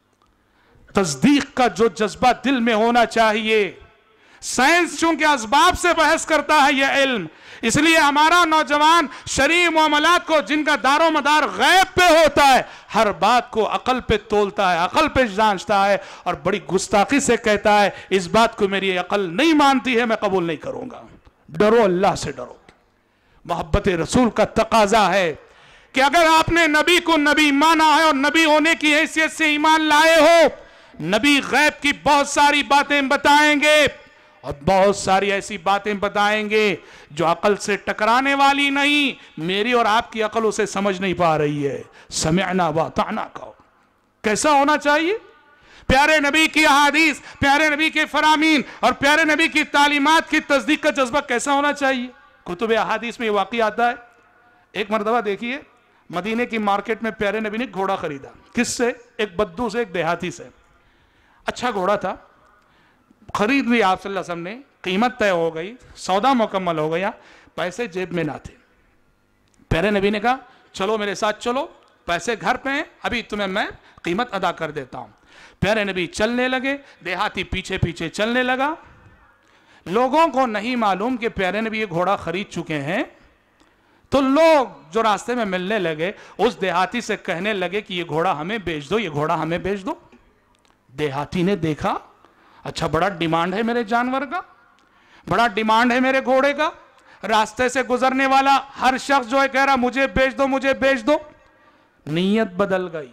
तस्दीक का जो जज्बा दिल में होना चाहिए, साइंस चूंकि असबाब से बहस करता है यह इल्म, इसलिए हमारा नौजवान शरीय मामलात को जिनका दारो मदार गैब पे होता है, हर बात को अकल पे तोलता है, अकल पे जांचता है और बड़ी गुस्ताखी से कहता है इस बात को मेरी अकल नहीं मानती है, मैं कबूल नहीं करूंगा। डरो, अल्लाह से डरो। मोहब्बत रसूल का तकाजा है कि अगर आपने नबी को नबी माना है और नबी होने की हैसियत से ईमान लाए हो, नबी गैब की बहुत सारी बातें बताएंगे और बहुत सारी ऐसी बातें बताएंगे जो अकल से टकराने वाली नहीं, मेरी और आपकी अकल उसे समझ नहीं पा रही है। समिअना व अताना कहो। कैसा होना चाहिए? प्यारे नबी की अहादीस, प्यारे नबी के फरामीन और प्यारे नबी की तालीमात की तस्दीक का जज्बा कैसा होना चाहिए? कुतुब अहादीस में ये वाक़या आता है। एक मरतबा देखिए, मदीने की मार्केट में प्यारे नबी ने घोड़ा खरीदा। किससे? एक बद्दू से, एक देहाती से। अच्छा घोड़ा था, खरीद लिया आप सल्लल्लाहु अलैहि वसल्लम ने, कीमत तय हो गई, सौदा मुकम्मल हो गया, पैसे जेब में ना थे। प्यारे नबी ने कहा चलो मेरे साथ चलो, पैसे घर पे हैं, अभी तुम्हें मैं कीमत अदा कर देता हूं। प्यारे नबी चलने लगे, देहाती पीछे पीछे चलने लगा। लोगों को नहीं मालूम कि प्यारे नबी ये घोड़ा खरीद चुके हैं, तो लोग जो रास्ते में मिलने लगे उस देहाती से कहने लगे कि ये घोड़ा हमें बेच दो, ये घोड़ा हमें बेच दो। देहाती ने देखा अच्छा बड़ा डिमांड है मेरे जानवर का, بڑا ڈیمانڈ ہے میرے گھوڑے کا. راستے سے گزرنے والا ہر شخص جو ہے کہہ رہا مجھے بیچ دو مجھے بیچ دو. نیت بدل گئی,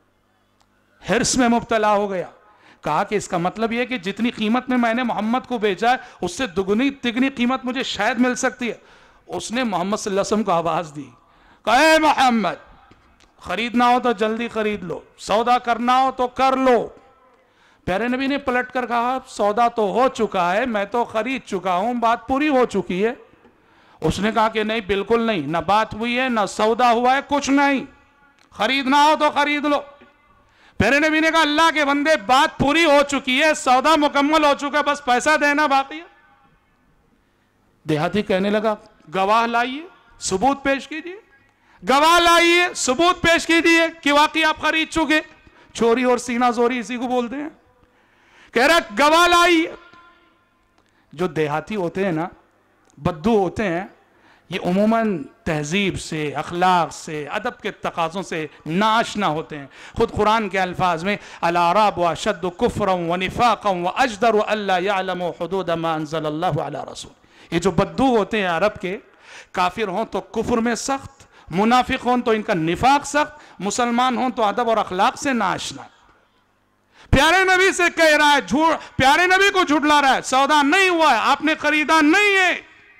حرص میں مبتلا ہو گیا. کہا کہ اس کا مطلب یہ کہ جتنی قیمت میں میں نے محمد کو بیچا ہے اس سے دگنی تگنی قیمت مجھے شاید مل سکتی ہے. اس نے محمد صلی اللہ علیہ وسلم کو آواز دی, کہا اے محمد, خریدنا ہو تو جلدی خرید لو, سودا کرنا ہو تو کر لو. پیارے نبی نے پلٹ کر کہا سودا تو ہو چکا ہے, میں تو خرید چکا ہوں, بات پوری ہو چکی ہے. اس نے کہا کہ نہیں بالکل نہیں, نہ بات ہوئی ہے نہ سودا ہوا ہے, کچھ نہیں, خریدنا ہو تو خرید لو. پیارے نبی نے کہا اللہ کے بندے بات پوری ہو چکی ہے, سودا مکمل ہو چکا ہے, بس پیسہ دینا باقی ہے. دیہاتی کہنے لگا گواہ لائیے, ثبوت پیش کیجئے, گواہ لائیے, ثبوت پیش کیجئے کہ واقعی آپ خرید چکے. چوری اور سینہ زوری اسی کو بولتے ہیں. کہہ رہا گواہ لائیے. جو دیہاتی ہوتے ہیں نا, بدو ہوتے ہیں, یہ عموماً تہذیب سے, اخلاق سے, ادب کے تقاضوں سے ناآشنا ہوتے ہیں. خود قرآن کے الفاظ میں الاعراب اشد کفرا ونفاقا واجدر الا يعلموا حدود ما انزل اللہ علی رسول. یہ جو بدو ہوتے ہیں عرب کے, کافر ہوں تو کفر میں سخت, منافق ہوں تو ان کا نفاق سخت, مسلمان ہوں تو ادب اور اخلاق سے ناآشنا. پیارے نبی سے کہہ رہا ہے جھوٹ, پیارے نبی کو جھٹلا رہا ہے, سودا نہیں ہوا ہے, آپ نے خریدا نہیں ہے,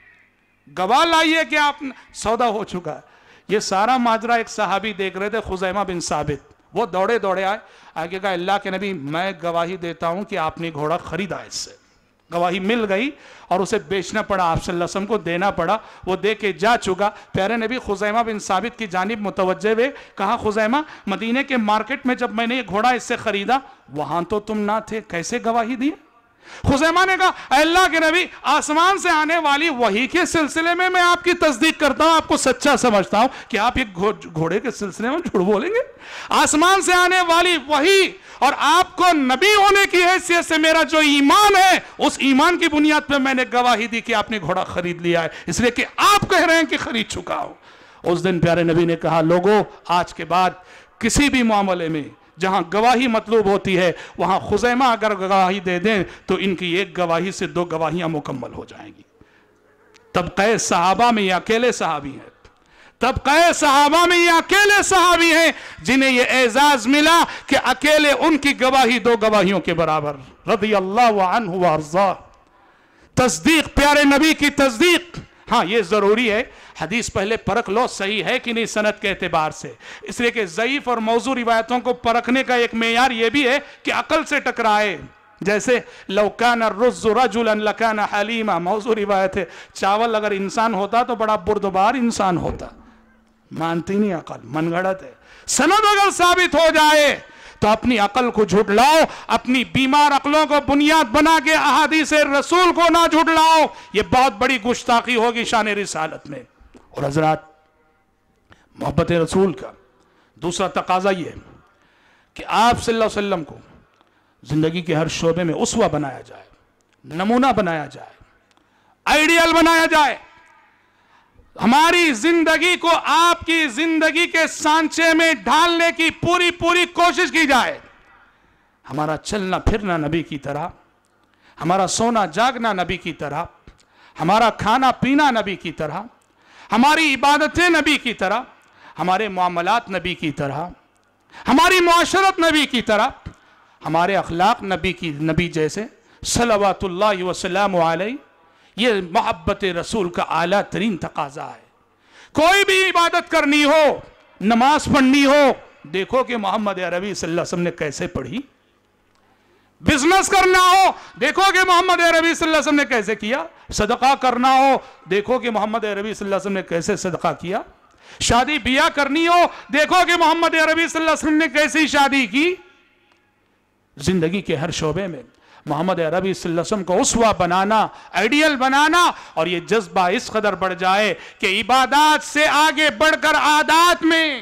گواہ لائیے کہ آپ سودا ہو چکا ہے. یہ سارا ماجرا ایک صحابی دیکھ رہے تھے, خزیمہ بن ثابت. وہ دوڑے دوڑے آئے, آگے کہا اللہ کے نبی میں گواہی دیتا ہوں کہ آپ نے گھوڑا خریدا ہے. اس سے گواہی مل گئی اور اسے بیچنا پڑا, آپ صلی اللہ علیہ وسلم کو دینا پڑا. وہ دے کے جا چکا. پیارے نبی خزیمہ بن ثابت کی جانب متوجہ ہوئے, کہا خزیمہ مدینے کے مارکیٹ میں جب میں نے یہ گھوڑا اس سے خریدا وہاں تو تم نہ تھے, کیسے گواہی دی؟ خزیمہ نے کہا اے اللہ کے نبی آسمان سے آنے والی وحی کے سلسلے میں میں آپ کی تصدیق کرتا ہوں, آپ کو سچا سمجھتا ہوں, کہ آپ ایک گھوڑے کے سلسلے میں جھوٹ بولیں گے؟ آسمان سے آنے والی وحی اور آپ کو نبی ہونے کی حیثیت سے میرا جو ایمان ہے اس ایمان کی بنیاد پہ میں نے گواہی دی کہ آپ نے گھوڑا خرید لیا ہے, اس لیے کہ آپ کہہ رہے ہیں کہ خرید چکا ہوں. اس دن پیارے نبی نے کہا لوگوں آج کے بعد کسی بھی معاملے میں جہاں گواہی مطلوب ہوتی ہے وہاں خزیمہ اگر گواہی دے دیں تو ان کی ایک گواہی سے دو گواہیاں مکمل ہو جائیں گی. طبقہ صحابہ میں یہ اکیلے صحابی ہیں, طبقہ صحابہ میں یہ اکیلے صحابی ہیں جنہیں یہ اعزاز ملا کہ اکیلے ان کی گواہی دو گواہیوں کے برابر. رضی اللہ عنہ وارضاہ. تصدیق, پیارے نبی کی تصدیق. ہاں یہ ضروری ہے, حدیث پہلے پرکھ لو صحیح ہے کہ نہیں سند کے اعتبار سے, اس لیے کہ ضعیف اور موضوع روایتوں کو پرکھنے کا ایک معیار یہ بھی ہے کہ عقل سے ٹکرائے. جیسے لو کان الرز رجلا لکان حلیما, موضوع روایت ہے, چاول اگر انسان ہوتا تو بڑا بردبار انسان ہوتا. مانتی نہیں عقل, من گھڑت ہے. سند اگر ثابت ہو جائے تو اپنی عقل کو جھٹلاؤ, اپنی بیمار عقلوں کو بنیاد بنا کے احادیث رسول کو نہ جھٹلاؤ, یہ بہت بڑی گستاخی ہوگی شان رسالت میں. اور حضرات محبت رسول کا دوسرا تقاضا یہ ہے کہ آپ صلی اللہ علیہ وسلم کو زندگی کے ہر شعبے میں اسوہ بنایا جائے, نمونہ بنایا جائے, آئیڈیل بنایا جائے. ہماری زندگی کو آپ کی زندگی کے سانچے میں ڈھالنے کی پوری پوری کوشش کی جائے. ہمارا چلنا پھرنا نبی کی طرح, ہمارا سونا جاگنا نبی کی طرح, ہمارا کھانا پینا نبی کی طرح, ہماری عبادتیں نبی کی طرح, ہمارے معاملات نبی کی طرح, ہماری معاشرت نبی کی طرح, ہمارے اخلاق نبی کی نبی جیسے صلوات اللہ وسلام علیہ. یہ محبت رسول کا اعلیٰ ترین تقاضا ہے. کوئی بھی عبادت کرنی ہو, نماز پڑھنی ہو, دیکھو کہ محمد عربی صلی اللہ علیہ وسلم نے کیسے پڑھی. بزنس کرنا ہو, دیکھو کہ محمد عربی صلی اللہ علیہ وسلم نے کیسے کیا. صدقہ کرنا ہو, دیکھو کہ محمد عربی صلی اللہ علیہ وسلم نے کیسے صدقہ کیا. شادی بیاہ کرنی ہو, دیکھو کہ محمد عربی صلی اللہ علیہ وسلم نے کیسی شادی کی. زندگی کے ہر شعبے میں محمد عربی صلی اللہ علیہ وسلم کو اسوہ بنانا, آئیڈیل بنانا, اور یہ جذبہ اس قدر بڑھ جائے کہ عبادات سے آگے بڑھ کر عادات میں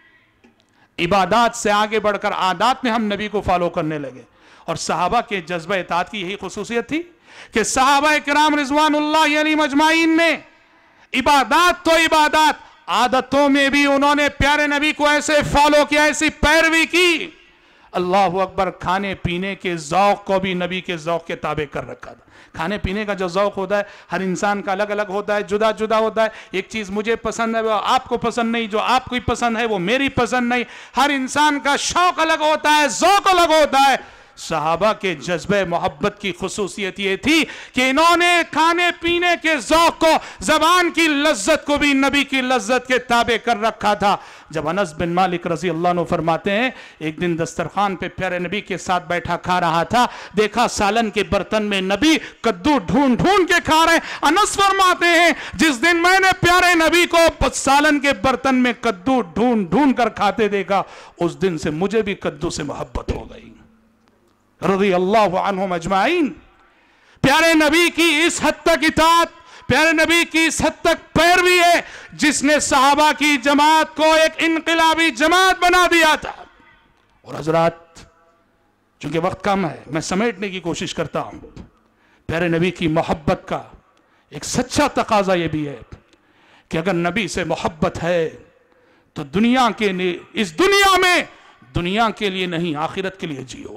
عبادات سے آگے بڑھ کر عادات میں ہم نبی کو فالو کرنے لگے. اور صحابہ کے جذبہ اطاعت کی یہی خصوصیت تھی کہ صحابہ کرام رضوان اللہ علیہم اجمعین نے عبادات تو عبادات, عادتوں میں بھی انہوں نے پیارے نبی کو ایسے فالو کیا, ایسی پیروی کی. اللہ اکبر. کھانے پینے کے ذوق کو بھی نبی کے ذوق کے تابع کر رکھا تھا. کھانے پینے کا جو ذوق ہوتا ہے ہر انسان کا الگ الگ ہوتا ہے، جدا جدا ہوتا ہے. ایک چیز مجھے پسند ہے وہ آپ کو پسند نہیں، جو آپ کو پسند ہے وہ میری پسند نہیں. ہر انسان کا شوق الگ ہوتا ہے، ذوق الگ ہوتا ہے. صحابہ کے جذبہ محبت کی خصوصیت یہ تھی کہ انہوں نے کھانے پینے کے ذوق کو، زبان کی لذت کو بھی نبی کی لذت کے تابع کر رکھا تھا. جب انس بن مالک رضی اللہ عنہ فرماتے ہیں ایک دن دسترخوان پہ پیارے نبی کے ساتھ بیٹھا کھا رہا تھا، دیکھا سالن کے برتن میں نبی کدو ڈھونڈ ڈھونڈ کے کھا رہے ہیں. انس فرماتے ہیں جس دن میں نے پیارے نبی کو سالن کے برتن میں کدو ڈھونڈ ڈھونڈ کر کھاتے دیکھا، اس دن سے مجھے بھی کدو سے محبت ہو گئی. رضی اللہ عنہم اجمعین. پیارے نبی کی اس حد تک اطاعت، پیارے نبی کی اس حد تک پیروی ہے جس نے صحابہ کی جماعت کو ایک انقلابی جماعت بنا دیا تھا. اور حضرات چونکہ وقت کم ہے میں سمیٹنے کی کوشش کرتا ہوں. پیارے نبی کی محبت کا ایک سچا تقاضا یہ بھی ہے کہ اگر نبی سے محبت ہے تو دنیا کے لیے، اس دنیا میں دنیا کے لیے نہیں آخرت کے لیے جیو.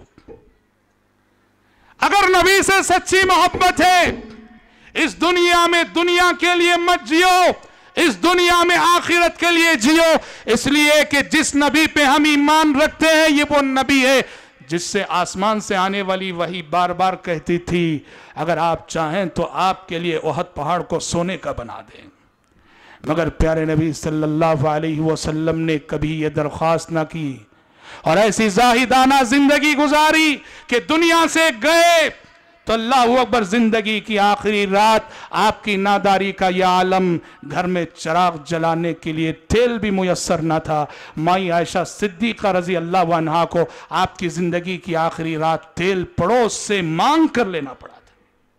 اگر نبی سے سچی محبت ہے اس دنیا میں دنیا کے لیے مت جیو، اس دنیا میں آخرت کے لیے جیو. اس لیے کہ جس نبی پہ ہم ایمان رکھتے ہیں یہ وہ نبی ہے جس سے آسمان سے آنے والی وحی بار بار کہتی تھی اگر آپ چاہیں تو آپ کے لیے احد پہاڑ کو سونے کا بنا دیں. مگر پیارے نبی صلی اللہ علیہ وسلم نے کبھی یہ درخواست نہ کی اور ایسی زاہدانہ زندگی گزاری کہ دنیا سے گئے تو اللہ اکبر زندگی کی آخری رات آپ کی ناداری کا یہ عالم، گھر میں چراغ جلانے کے لیے تیل بھی میسر نہ تھا. مائی عائشہ صدیقہ رضی اللہ عنہا کو آپ کی زندگی کی آخری رات تیل پڑوس سے مانگ کر لینا پڑا تھا.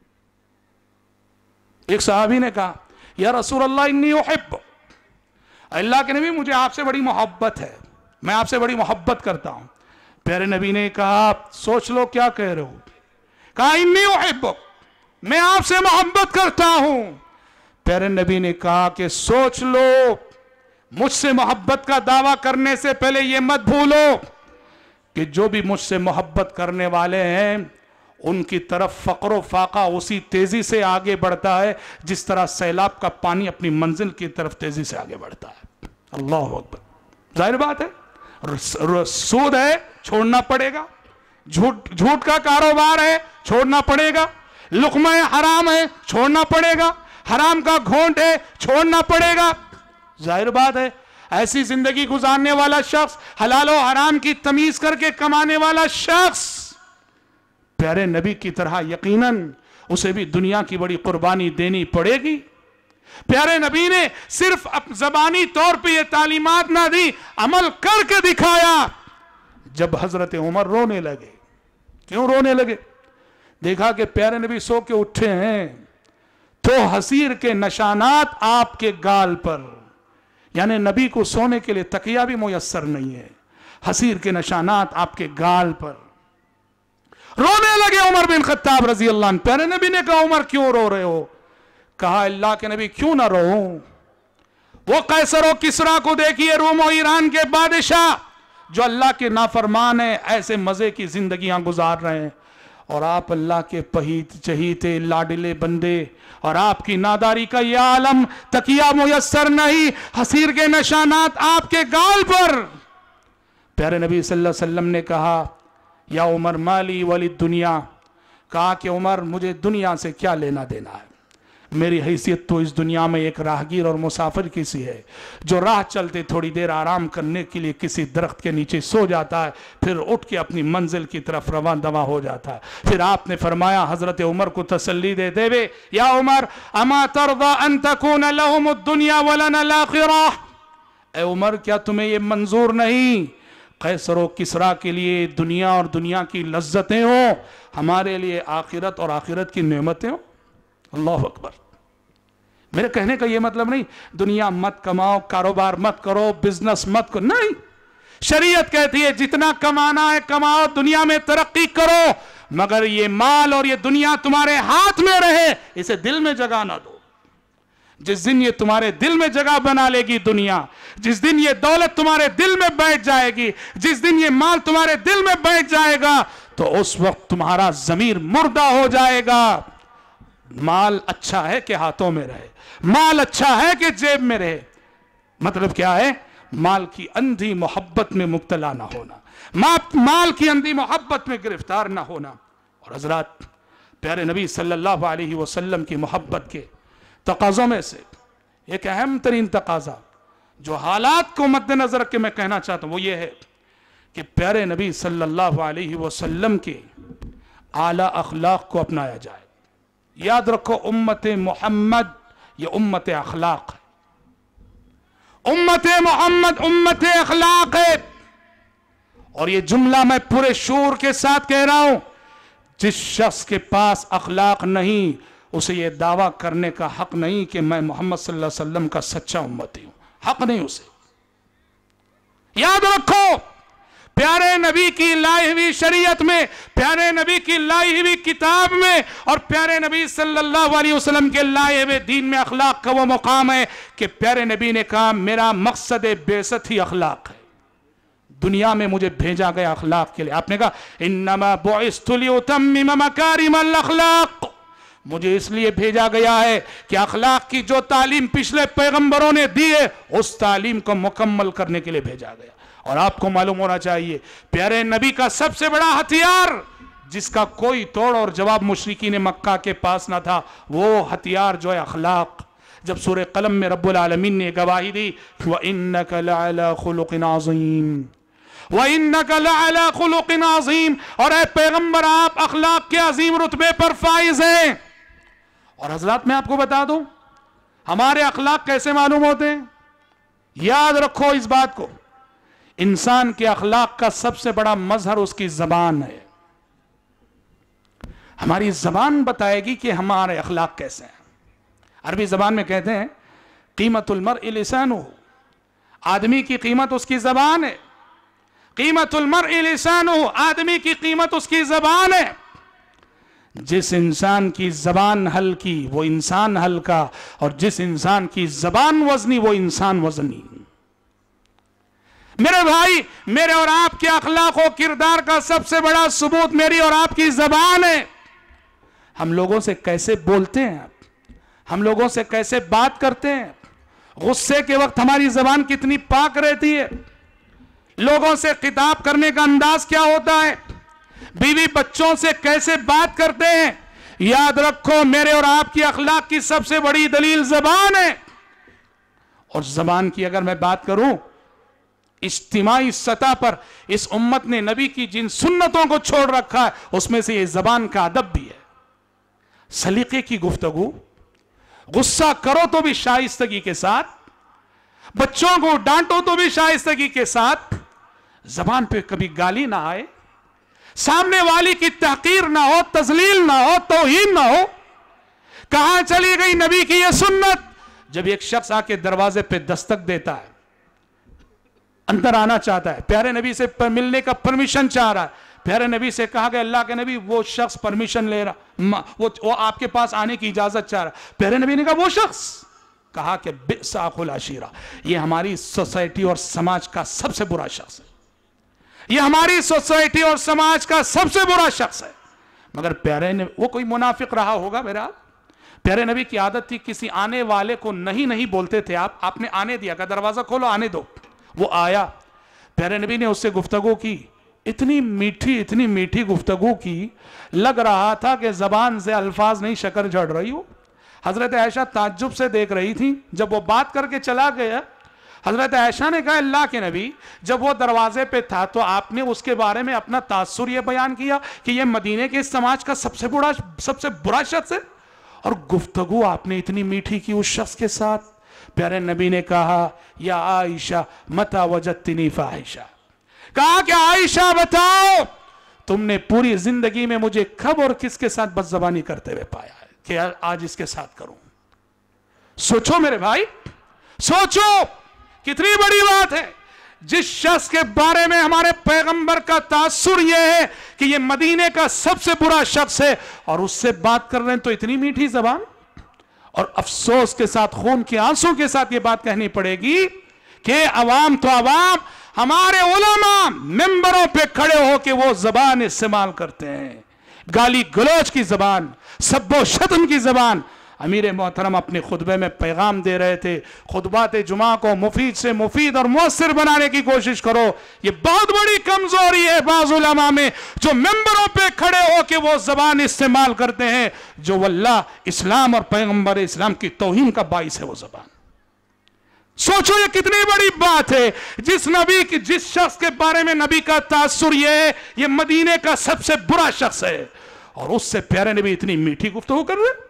ایک صحابی نے کہا یا رسول اللہ انی احب، اللہ کے نبی مجھے آپ سے بڑی محبت ہے، میں آپ سے بڑی محبت کرتا ہوں. پیارے نبی نے کہا سوچ لو کیا کہہ رہے ہو. کہا انی احب، میں آپ سے محبت کرتا ہوں. پیارے نبی نے کہا کہ سوچ لو مجھ سے محبت کا دعویٰ کرنے سے پہلے یہ مت بھولو کہ جو بھی مجھ سے محبت کرنے والے ہیں ان کی طرف فقر و فاقہ اسی تیزی سے آگے بڑھتا ہے جس طرح سیلاب کا پانی اپنی منزل کی طرف تیزی سے آگے بڑھتا ہے. اللہ اکبر. ظاہر بات ہے سود ہے چھوڑنا پڑے گا، جھوٹ جھوٹ کا کاروبار ہے چھوڑنا پڑے گا، لقمہ حرام ہے چھوڑنا پڑے گا، حرام کا گھونٹ ہے چھوڑنا پڑے گا. ظاہر بات ہے ایسی زندگی گزارنے والا شخص، حلال و حرام کی تمیز کر کے کمانے والا شخص پیارے نبی کی طرح یقیناً اسے بھی دنیا کی بڑی قربانی دینی پڑے گی. پیارے نبی نے صرف زبانی طور پہ یہ تعلیمات نہ دی، عمل کر کے دکھایا. جب حضرت عمر رونے لگے، کیوں رونے لگے؟ دیکھا کہ پیارے نبی سو کے اٹھے ہیں تو حسیر کے نشانات آپ کے گال پر، یعنی نبی کو سونے کے لیے تکیہ بھی میسر نہیں ہے، حسیر کے نشانات آپ کے گال پر. رونے لگے عمر بن خطاب رضی اللہ عنہ. پیارے نبی نے کہا عمر کیوں رو رہے ہو؟ کہا اللہ کے نبی کیوں نہ روؤں؟ وہ قیصر و کسریٰ کو دیکھیے، روم و ایران کے بادشاہ جو اللہ کے نافرمان ہیں، ایسے مزے کی زندگیاں گزار رہے ہیں، اور آپ اللہ کے پہیت چہیتے لاڈلے بندے، اور آپ کی ناداری کا یہ عالم، تکیہ میسر نہیں، حسیر کے نشانات آپ کے گال پر. پیارے نبی صلی اللہ علیہ وسلم نے کہا یا عمر مالی ولی دنیا، کہا کہ عمر مجھے دنیا سے کیا لینا دینا ہے، میری حیثیت تو اس دنیا میں ایک راہگیر اور مسافر کی سی ہے جو راہ چلتے تھوڑی دیر آرام کرنے کے لیے کسی درخت کے نیچے سو جاتا ہے، پھر اٹھ کے اپنی منزل کی طرف رواں دواں ہو جاتا ہے. پھر آپ نے فرمایا حضرت عمر کو تسلی دے دے بے یا عمر اما ترضى ان تكون لهم الدنيا ولنا الاخرہ. اے عمر کیا تمہیں یہ منظور نہیں قیصر و کسریٰ کے لیے دنیا اور دنیا کی لذتیں ہوں، ہمارے لیے آخرت اور آخرت کی نعمتیں ہوں؟ اللہ اکبر. میرے کہنے کا یہ مطلب نہیں دنیا مت کماؤ، کاروبار مت کرو، بزنس مت کرو، نہیں. شریعت کہتی ہے جتنا کمانا ہے کماؤ، دنیا میں ترقی کرو، مگر یہ مال اور یہ دنیا تمہارے ہاتھ میں رہے، اسے دل میں جگہ نہ دو. جس دن یہ تمہارے دل میں جگہ بنا لے گی دنیا، جس دن یہ دولت تمہارے دل میں بیٹھ جائے گی، جس دن یہ مال تمہارے دل میں بیٹھ جائے گا، تو اس وقت تمہارا ضمیر مردہ ہو جائے گا. مال اچھا ہے کہ ہاتھوں میں رہے، مال اچھا ہے کہ جیب میں رہے. مطلب کیا ہے؟ مال کی اندھی محبت میں مبتلا نہ ہونا، مال کی اندھی محبت میں گرفتار نہ ہونا. اور حضرات، پیارے نبی صلی اللہ علیہ وسلم کی محبت کے تقاضوں میں سے ایک اہم ترین تقاضا جو حالات کو مد نظر رکھ کے میں کہنا چاہتا ہوں وہ یہ ہے کہ پیارے نبی صلی اللہ علیہ وسلم کے اعلیٰ اخلاق کو اپنایا جائے. یاد رکھو، امت محمد یہ امت اخلاق ہے. امت محمد امت اخلاق ہے. اور یہ جملہ میں پورے شعور کے ساتھ کہہ رہا ہوں، جس شخص کے پاس اخلاق نہیں اسے یہ دعویٰ کرنے کا حق نہیں کہ میں محمد صلی اللہ علیہ وسلم کا سچا امتی ہوں. حق نہیں اسے. یاد رکھو، پیارے نبی کی لائی ہوئی شریعت میں، پیارے نبی کی لائی ہوئی کتاب میں اور پیارے نبی صلی اللہ علیہ وسلم کے لائے ہوئے دین میں اخلاق کا وہ مقام ہے کہ پیارے نبی نے کہا میرا مقصد بعثت ہی اخلاق ہے. دنیا میں مجھے بھیجا گیا اخلاق کے لئے. آپ نے کہا انما بعثت لیتمم مکارم الاخلاق، مجھے اس لیے بھیجا گیا ہے کہ اخلاق کی جو تعلیم پچھلے پیغمبروں نے دی ہے اس تعلیم کو مکمل کرنے کے لیے بھیجا گیا. اور آپ کو معلوم ہونا چاہیے پیارے نبی کا سب سے بڑا ہتھیار جس کا کوئی توڑ اور جواب مشرکین مکہ کے پاس نہ تھا، وہ ہتھیار جو ہے اخلاق. جب سورہ قلم میں رب العالمین نے گواہی دی وَإِنَّكَ لَعَلَى خُلُقٍ عَظِيمٍ وَإِنَّكَ لَعَلَى خُلُقٍ عَظِيمٍ، اور اے پیغمبر آپ اخلاق کے عظیم رتبے پر فائز ہیں. اور حضرات میں آپ کو بتا دوں ہمارے اخلاق کیسے معلوم ہوتے ہیں. یاد رکھو اس بات کو، انسان کے اخلاق کا سب سے بڑا مظہر اس کی زبان ہے. ہماری زبان بتائے گی کہ ہمارے اخلاق کیسے ہیں. عربی زبان میں کہتے ہیں قیمت المرء لسانہ، آدمی کی قیمت اس کی زبان ہے. قیمت المرء لسانہ، آدمی کی قیمت اس کی زبان ہے. جس انسان کی زبان ہلکی وہ انسان ہلکا، اور جس انسان کی زبان وزنی وہ انسان وزنی. میرے بھائی، میرے اور آپ کے اخلاق و کردار کا سب سے بڑا ثبوت میری اور آپ کی زبان ہے. ہم لوگوں سے کیسے بولتے ہیں، ہم لوگوں سے کیسے بات کرتے ہیں. غصے کے وقت ہماری زبان کتنی پاک رہتی ہے. لوگوں سے خطاب کرنے کا انداز کیا ہوتا ہے، بیوی بچوں سے کیسے بات کرتے ہیں. یاد رکھو میرے اور آپ کی اخلاق کی سب سے بڑی دلیل زبان ہے. اور زبان کی اگر میں بات کروں اجتماعی سطح پر اس امت نے نبی کی جن سنتوں کو چھوڑ رکھا ہے اس میں سے یہ زبان کا ادب بھی ہے. سلیقے کی گفتگو، غصہ کرو تو بھی شائستگی کے ساتھ، بچوں کو ڈانٹو تو بھی شائستگی کے ساتھ، زبان پہ کبھی گالی نہ آئے، سامنے والی کی تحقیر نہ ہو، تذلیل نہ ہو، توہین نہ ہو. کہاں چلی گئی نبی کی یہ سنت؟ جب ایک شخص آ کے دروازے پہ دستک دیتا ہے، اندر آنا چاہتا ہے، پیارے نبی سے ملنے کا پرمیشن چاہ رہا ہے، پیارے نبی سے کہا کہ اللہ کے نبی وہ شخص پرمیشن لے رہا، وہ آپ کے پاس آنے کی اجازت چاہ رہا. پیارے نبی نے کہا وہ شخص، کہا کہ بئس اخو العشیرہ، یہ ہماری سوسائٹی اور سماج کا سب سے برا شخص ہے، یہ ہماری سوسائٹی اور سماج کا سب سے برا شخص ہے. مگر پیارے نبی، وہ کوئی منافق رہا ہوگا میرا، پیارے نبی کی عادت تھی کسی آنے والے کو نہیں نہیں بولتے تھے. آپ آپ نے آنے دیا، کہ دروازہ کھولو آنے دو. وہ آیا، پیارے نبی نے اس سے گفتگو کی، اتنی میٹھی اتنی میٹھی گفتگو کی، لگ رہا تھا کہ زبان سے الفاظ نہیں شکر جھڑ رہی ہو. حضرت عائشہ تعجب سے دیکھ رہی تھی. جب وہ بات کر کے چلا گیا، حضرت عائشہ نے کہا اللہ کے نبی جب وہ دروازے پہ تھا تو آپ نے اس کے بارے میں اپنا تاثر یہ بیان کیا کہ یہ مدینے کے سماج کا سب سے بڑا سب سے برا شخص ہے، اور گفتگو آپ نے اتنی میٹھی کی اس شخص کے ساتھ. پیارے نبی نے کہا یا عائشہ متی وجدتنی فاحشہ، کہا کہ عائشہ بتاؤ تم نے پوری زندگی میں مجھے کب اور کس کے ساتھ بد زبانی کرتے ہوئے پایا ہے کہ آج اس کے ساتھ کروں. سوچو میرے بھائی، سوچو کتنی بڑی بات ہے. جس شخص کے بارے میں ہمارے پیغمبر کا تاثر یہ ہے کہ یہ مدینے کا سب سے برا شخص ہے، اور اس سے بات کر رہے ہیں تو اتنی میٹھی زبان. اور افسوس کے ساتھ، خون کے آنسوں کے ساتھ یہ بات کہنی پڑے گی کہ عوام تو عوام، ہمارے علماء ممبروں پہ کھڑے ہو کے وہ زبان استعمال کرتے ہیں. गाली गलौज की ज़बान, सब्बो शतम की ज़बान। अमीर मोहतरम अपने खुतबे में पैगाम दे रहे थे, खुतबात जुमा को मुफीद से मुफीद और मुअस्सिर बनाने की कोशिश करो। ये बहुत बड़ी कमजोरी है बाज़ उलमा में, जो मेंबरों पे खड़े हो के वो ज़बान इस्तेमाल करते हैं जो वल्लाह इस्लाम और पैगंबर इस्लाम की तौहीन का बाइस है वो ज़बान। सोचो ये कितनी बड़ी बात है। जिस नबी की, जिस शख्स के बारे में नबी का तासुर ये है ये मदीने का सबसे बुरा शख्स है, और उससे प्यारे नबी इतनी मीठी गुफ्तगू कर रहे।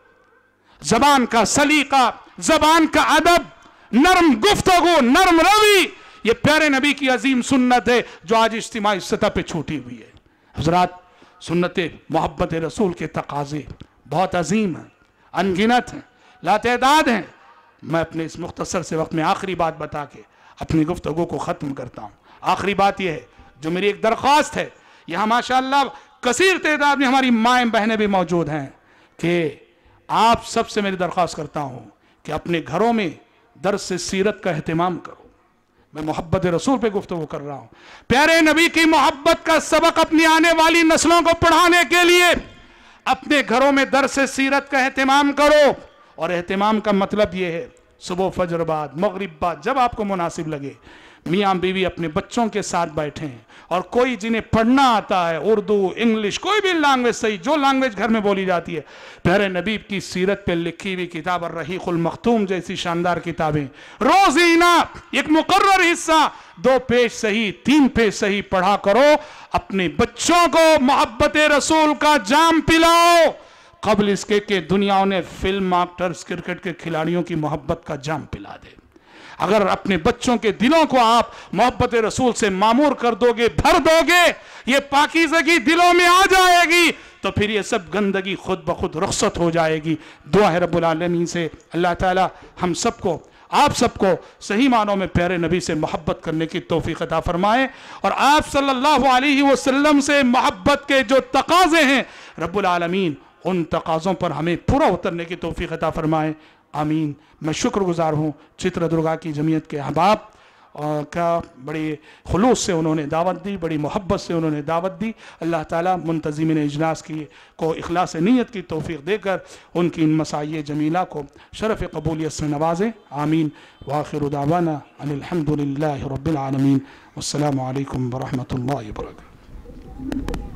जबान का सलीका, जबान का अदब, नरम गुफ्तगू, नरम रवि, ये प्यारे नबी की अजीम सुन्नत है जो आज इज्तिमाई सतह पे छूटी हुई है। हजरात, सुन्नत मोहब्बत रसूल के तकाजे बहुत अजीम हैं, अनगिनत हैं, लातेदाद हैं। मैं अपने इस मुख्तसर से वक्त में आखिरी बात बता के अपनी गुफ्तगू को ख़त्म करता हूँ। आखिरी बात यह है, जो मेरी एक दरख्वास्त है, यहाँ माशाअल्लाह कसीर तादाद में हमारी माएँ बहनें भी मौजूद हैं, कि आप सबसे मेरी दरख्वास्त करता हूँ कि अपने घरों में दर्स सीरत का एहतमाम करो। मैं मोहब्बत रसूल पे गुफ्तगू कर रहा हूँ। प्यारे नबी की मोहब्बत का सबक अपनी आने वाली नस्लों को पढ़ाने के लिए अपने घरों में दर्स सीरत का एहतमाम करो। और एहतमाम का मतलब ये है, सुबह फजर बाद, मगरिब बाद, जब आपको मुनासिब लगे, मियाँ बीवी अपने बच्चों के साथ बैठें, और कोई जिन्हें पढ़ना आता है, उर्दू, इंग्लिश, कोई भी लैंग्वेज, सही जो लैंग्वेज घर में बोली जाती है, प्यारे नबी की सीरत पे लिखी हुई किताब अर्रहीकुल मख्तूम जैसी शानदार किताबें, रोजीना एक मुकर्रर हिस्सा, दो पेज सही, तीन पेज सही पढ़ा करो। अपने बच्चों को मोहब्बत रसूल का जाम पिलाओ। कबल इसके कि दुनिया ने फिल्म एक्टर्स, क्रिकेट के खिलाड़ियों की मोहब्बत का जाम पिला दे। अगर अपने बच्चों के दिलों को आप मोहब्बत रसूल से मामूर कर दोगे, भर दोगे, ये पाकीज़गी दिलों में आ जाएगी, तो फिर ये सब गंदगी खुद ब खुद रुखसत हो जाएगी। दुआ है रब्बुल आलमीन से अल्लाह ताला हम सबको, आप सबको सही मानों में प्यारे नबी से मोहब्बत करने की तौफीक अता फरमाए, और आप सल्लल्लाहु अलैहि वसल्लम से मोहब्बत के जो तकाज़े हैं रब्बुल आलमीन उन तकाज़ों पर हमें पूरा उतरने की तौफीक अता फरमाए। आमीन। मैं शुक्रगुजार हूँ चित्रदुर्गा की जमीयत के अहबाब का, बड़े खुलूस से उन्होंने दावत दी, बड़ी मोहब्बत से उन्होंने दावत दी। अल्लाह ताला मुंतज़िमिन इजलास की को इखलास नीयत की तौफीक देकर उनकी इन मसाई जमीला को शरफ़ कबूलियत से नवाजें। आमीन। वाखिर दावाना अनिल हम्दुलिल्लाहि रब्बिल आलमीन। वस्सलामु अलैकुम व रहमतुल्लाहि व बरकातुहू।